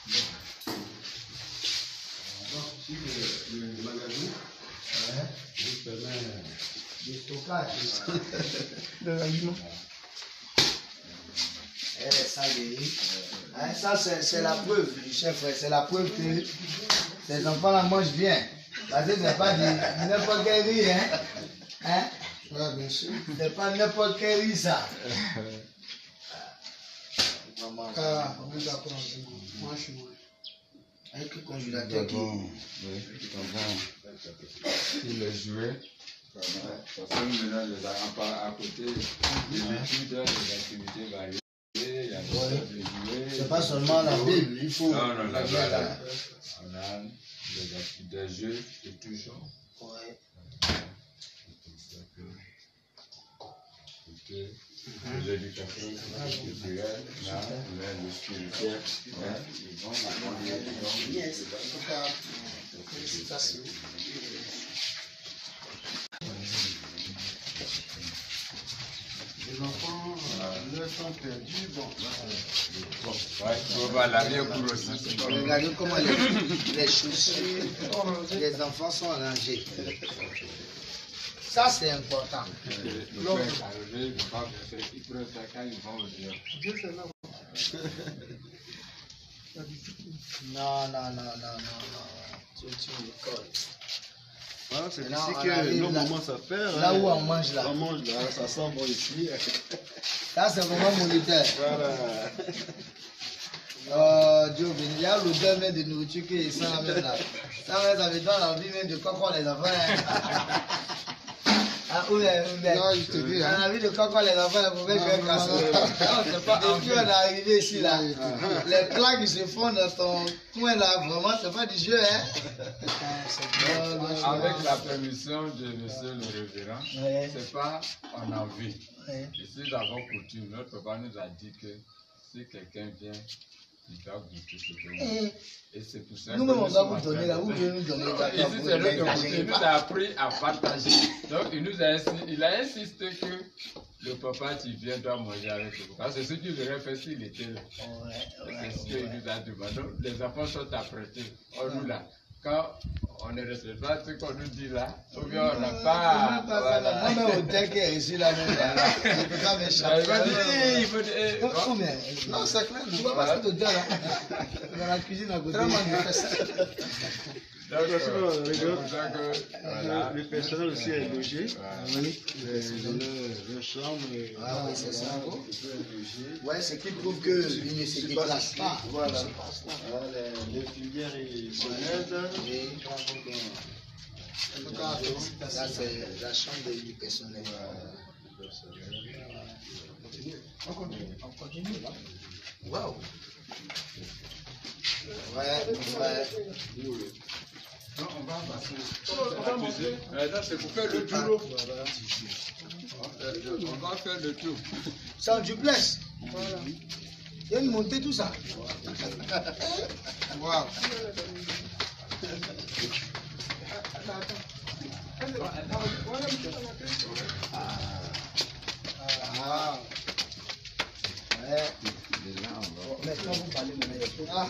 [SPEAKER 1] Ici, le, le magasin.
[SPEAKER 12] Ouais.
[SPEAKER 1] Il permet
[SPEAKER 12] de stockage.
[SPEAKER 2] De l'aliment.
[SPEAKER 12] Et les salles de riz. Hein, ça, c'est la preuve, chef, c'est la preuve que ces enfants-là mangent bien. Parce que ce n'est pas du n'importe quel riz, hein. Hein?
[SPEAKER 8] Ouais, bien sûr.
[SPEAKER 12] C'est pas n'importe quel riz, ça.
[SPEAKER 8] Ah, on est d'accord. Moi, je suis moi.
[SPEAKER 12] Avec le congélateur qui...
[SPEAKER 4] Oui, nous avons les jouets. Parce que nous menons les enfants à côté des études, des activités variées. Il y a des jouets.
[SPEAKER 12] C'est pas seulement la Bible, il faut...
[SPEAKER 4] Non, non, la Bible. On a des, des jeux de tout genre.
[SPEAKER 12] Ouais.
[SPEAKER 4] L'éducation culturelle, le spirituel, ils vont
[SPEAKER 12] Yes. Félicitations.
[SPEAKER 1] Les enfants, euh, leur temps perdu, bon,
[SPEAKER 4] bon, ouais, on va l'arrière-cour aussi.
[SPEAKER 12] Regardez comment les, les chaussures des enfants sont rangées. Ça, c'est important.
[SPEAKER 4] Le père est arrivé, il va faire, il prend ça quand ils vont au dehors.
[SPEAKER 12] Non, non, non, non, non, non. Tu, tu me colles.
[SPEAKER 1] Voilà, c'est
[SPEAKER 12] Maintenant,
[SPEAKER 1] ici
[SPEAKER 12] on
[SPEAKER 1] que
[SPEAKER 12] arrive
[SPEAKER 1] nos
[SPEAKER 12] là-
[SPEAKER 1] mamans s'affairent.
[SPEAKER 12] là
[SPEAKER 1] hein.
[SPEAKER 12] où on mange là.
[SPEAKER 1] On mange là, ça sent bon ici.
[SPEAKER 12] Ça, c'est vraiment moniteur.
[SPEAKER 1] Voilà.
[SPEAKER 12] Oh, Dieu béni. Il y a l'odeur même de nourriture qui sent la même là. Ça, même, ça me donne envie même de coco les enfants. Hein. Ah, ou bien, ou bien.
[SPEAKER 8] Non, je te dis, hein.
[SPEAKER 12] On a envie de coco les enfants, ils pouvaient jouer
[SPEAKER 8] non,
[SPEAKER 12] casse.
[SPEAKER 8] non,
[SPEAKER 12] Depuis on est arrivé ici là, les plats qui se font dans ton coin là, vraiment, c'est pas du jeu, hein. Non, non,
[SPEAKER 4] Avec la permission de monsieur le révérend,
[SPEAKER 12] Ouais.
[SPEAKER 4] c'est pas en envie.
[SPEAKER 12] Ouais.
[SPEAKER 4] Ici, d'avant coutume, notre papa nous a dit que si quelqu'un vient, il doit goûter ce que nous.
[SPEAKER 12] Eh,
[SPEAKER 4] Et c'est pour ça que
[SPEAKER 12] Nous-mêmes, on
[SPEAKER 4] nous
[SPEAKER 12] va
[SPEAKER 4] sommes
[SPEAKER 12] vous
[SPEAKER 4] en
[SPEAKER 12] donner
[SPEAKER 4] train
[SPEAKER 12] là,
[SPEAKER 4] de
[SPEAKER 12] vous
[SPEAKER 4] faire.
[SPEAKER 12] pouvez nous donner
[SPEAKER 4] Non,
[SPEAKER 12] là.
[SPEAKER 4] Ici, c'est notre goûter. Il nous a appris à partager. Donc, il nous a insisté, il a insisté que le papa qui vient doit manger avec le papa. C'est ce qu'il aurait fait s'il était là.
[SPEAKER 12] Ouais, ouais,
[SPEAKER 4] C'est ce qu'il
[SPEAKER 12] ouais.
[SPEAKER 4] nous a demandé. Donc, les enfants sont apprêtés. On nous là. Quand on ne respecte pas ce qu'on nous dit là, ou bien on n'a pas. Voilà.
[SPEAKER 12] Moi-même, au tel qu'est ici là, même là, je ne peux pas m'échapper.
[SPEAKER 4] Il va dire, eh, il faut dire, eh,
[SPEAKER 12] Non,
[SPEAKER 4] bon.
[SPEAKER 12] ou bien,
[SPEAKER 8] Non, c'est clair.
[SPEAKER 12] tu vois pas cette odeur là dans la cuisine à côté.
[SPEAKER 8] Très manifeste.
[SPEAKER 4] Donc,
[SPEAKER 1] Parce que,
[SPEAKER 4] euh,
[SPEAKER 1] regarde,
[SPEAKER 4] c'est pour ça que, voilà.
[SPEAKER 1] Le personnel aussi est logé.
[SPEAKER 4] Voilà.
[SPEAKER 1] Oui. Leur chambre.
[SPEAKER 12] Ah oui, c'est ça.
[SPEAKER 1] Logé.
[SPEAKER 12] Ouais, ce qui prouve qu'ils ne se déplacent pas.
[SPEAKER 1] Voilà. Voilà, les, les filières et sonnaises.
[SPEAKER 12] Oui. Ça, c'est la chambre du personnel. On continue. On continue. Waouh. Ouais, ouais.
[SPEAKER 4] Non, on va passer. Euh, non, c'est pour faire le tour. On va faire le tour.
[SPEAKER 12] C'est en duplex. Il y a une montée, tout ça. Waouh. Ah. Ouais. Maintenant, vous parlez de ah.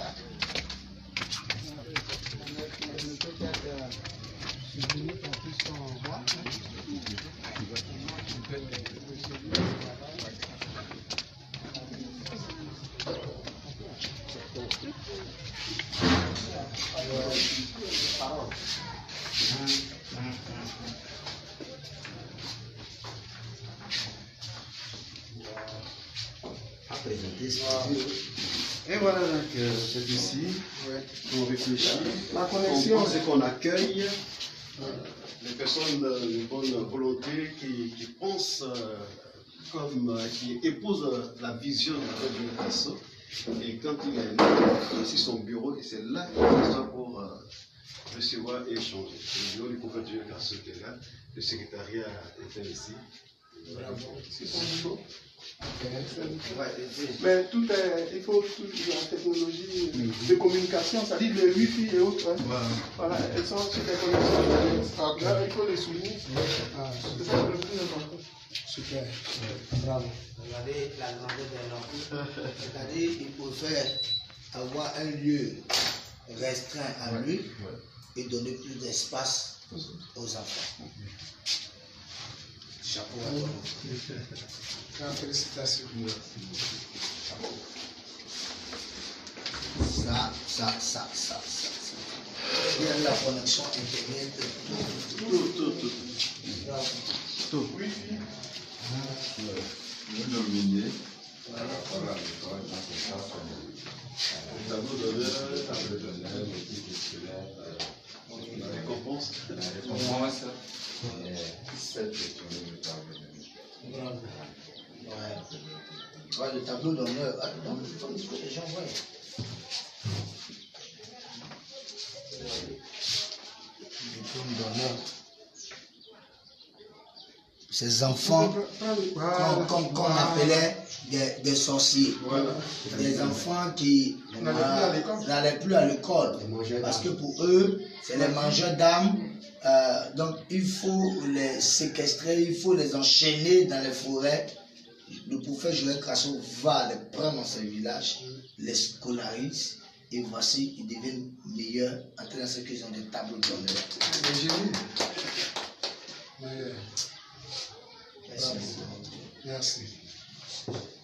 [SPEAKER 1] Et voilà, donc, euh, c'est ici qu'on réfléchit,
[SPEAKER 8] La
[SPEAKER 1] qu'on
[SPEAKER 8] connexion.
[SPEAKER 1] pense et qu'on accueille euh, les personnes de bonne volonté qui, qui pensent euh, comme, euh, qui épousent euh, la vision de Dieu Casso. Et quand il est là, sur son bureau, et c'est là qu'il s'assoit pour euh, recevoir et échanger. Le bureau du prophète Dieu Casso qui est là, le secrétariat était ici. Voilà.
[SPEAKER 8] C'est son niveau.
[SPEAKER 12] Ouais,
[SPEAKER 2] Mais tout est, il faut toute la technologie de communication, c'est-à-dire le Wi-Fi et autres. Hein.
[SPEAKER 1] Voilà.
[SPEAKER 2] Voilà, elles sont sur des connexions. Là, il faut les souligner.
[SPEAKER 12] Ah,
[SPEAKER 2] C'est ça le plus important.
[SPEAKER 12] super. Bravo. Regardez la grandeur des langues. C'est-à-dire qu'il faut faire avoir un lieu
[SPEAKER 3] restreint à lui et donner plus d'espace aux enfants. Chapeau à toi.
[SPEAKER 12] Félicitations.
[SPEAKER 3] Ça, ça, ça, ça, ça. Il y a la connexion Internet. Tout, tout, tout. Tout. Oui.
[SPEAKER 4] Vous nominez.
[SPEAKER 3] Voilà.
[SPEAKER 4] Voilà, le tableau d'honneur, le tableau d'honneur, le titre scolaire, la récompense. La récompense, sept tournées de tableau d'honneur.
[SPEAKER 3] Ouais. Ouais, le tableau d'honneur. Ah, dans le temps, il faut que les gens voient. Diplôme d'honneur. Ces enfants qu'on qu'on- qu'on appelait des, des sorciers. Voilà. Des enfants qui euh, n'allaient plus à l'école. Parce que pour eux, c'est les mangeurs d'âmes. Euh, donc il faut les séquestrer, il faut les enchaîner dans les forêts. Le prophète Joël Crasso va les prendre dans ces villages, les scolarise. Et voici, ils deviennent meilleurs en tenant ce qu'ils ont des tableaux d'honneur.
[SPEAKER 12] Merci. Merci.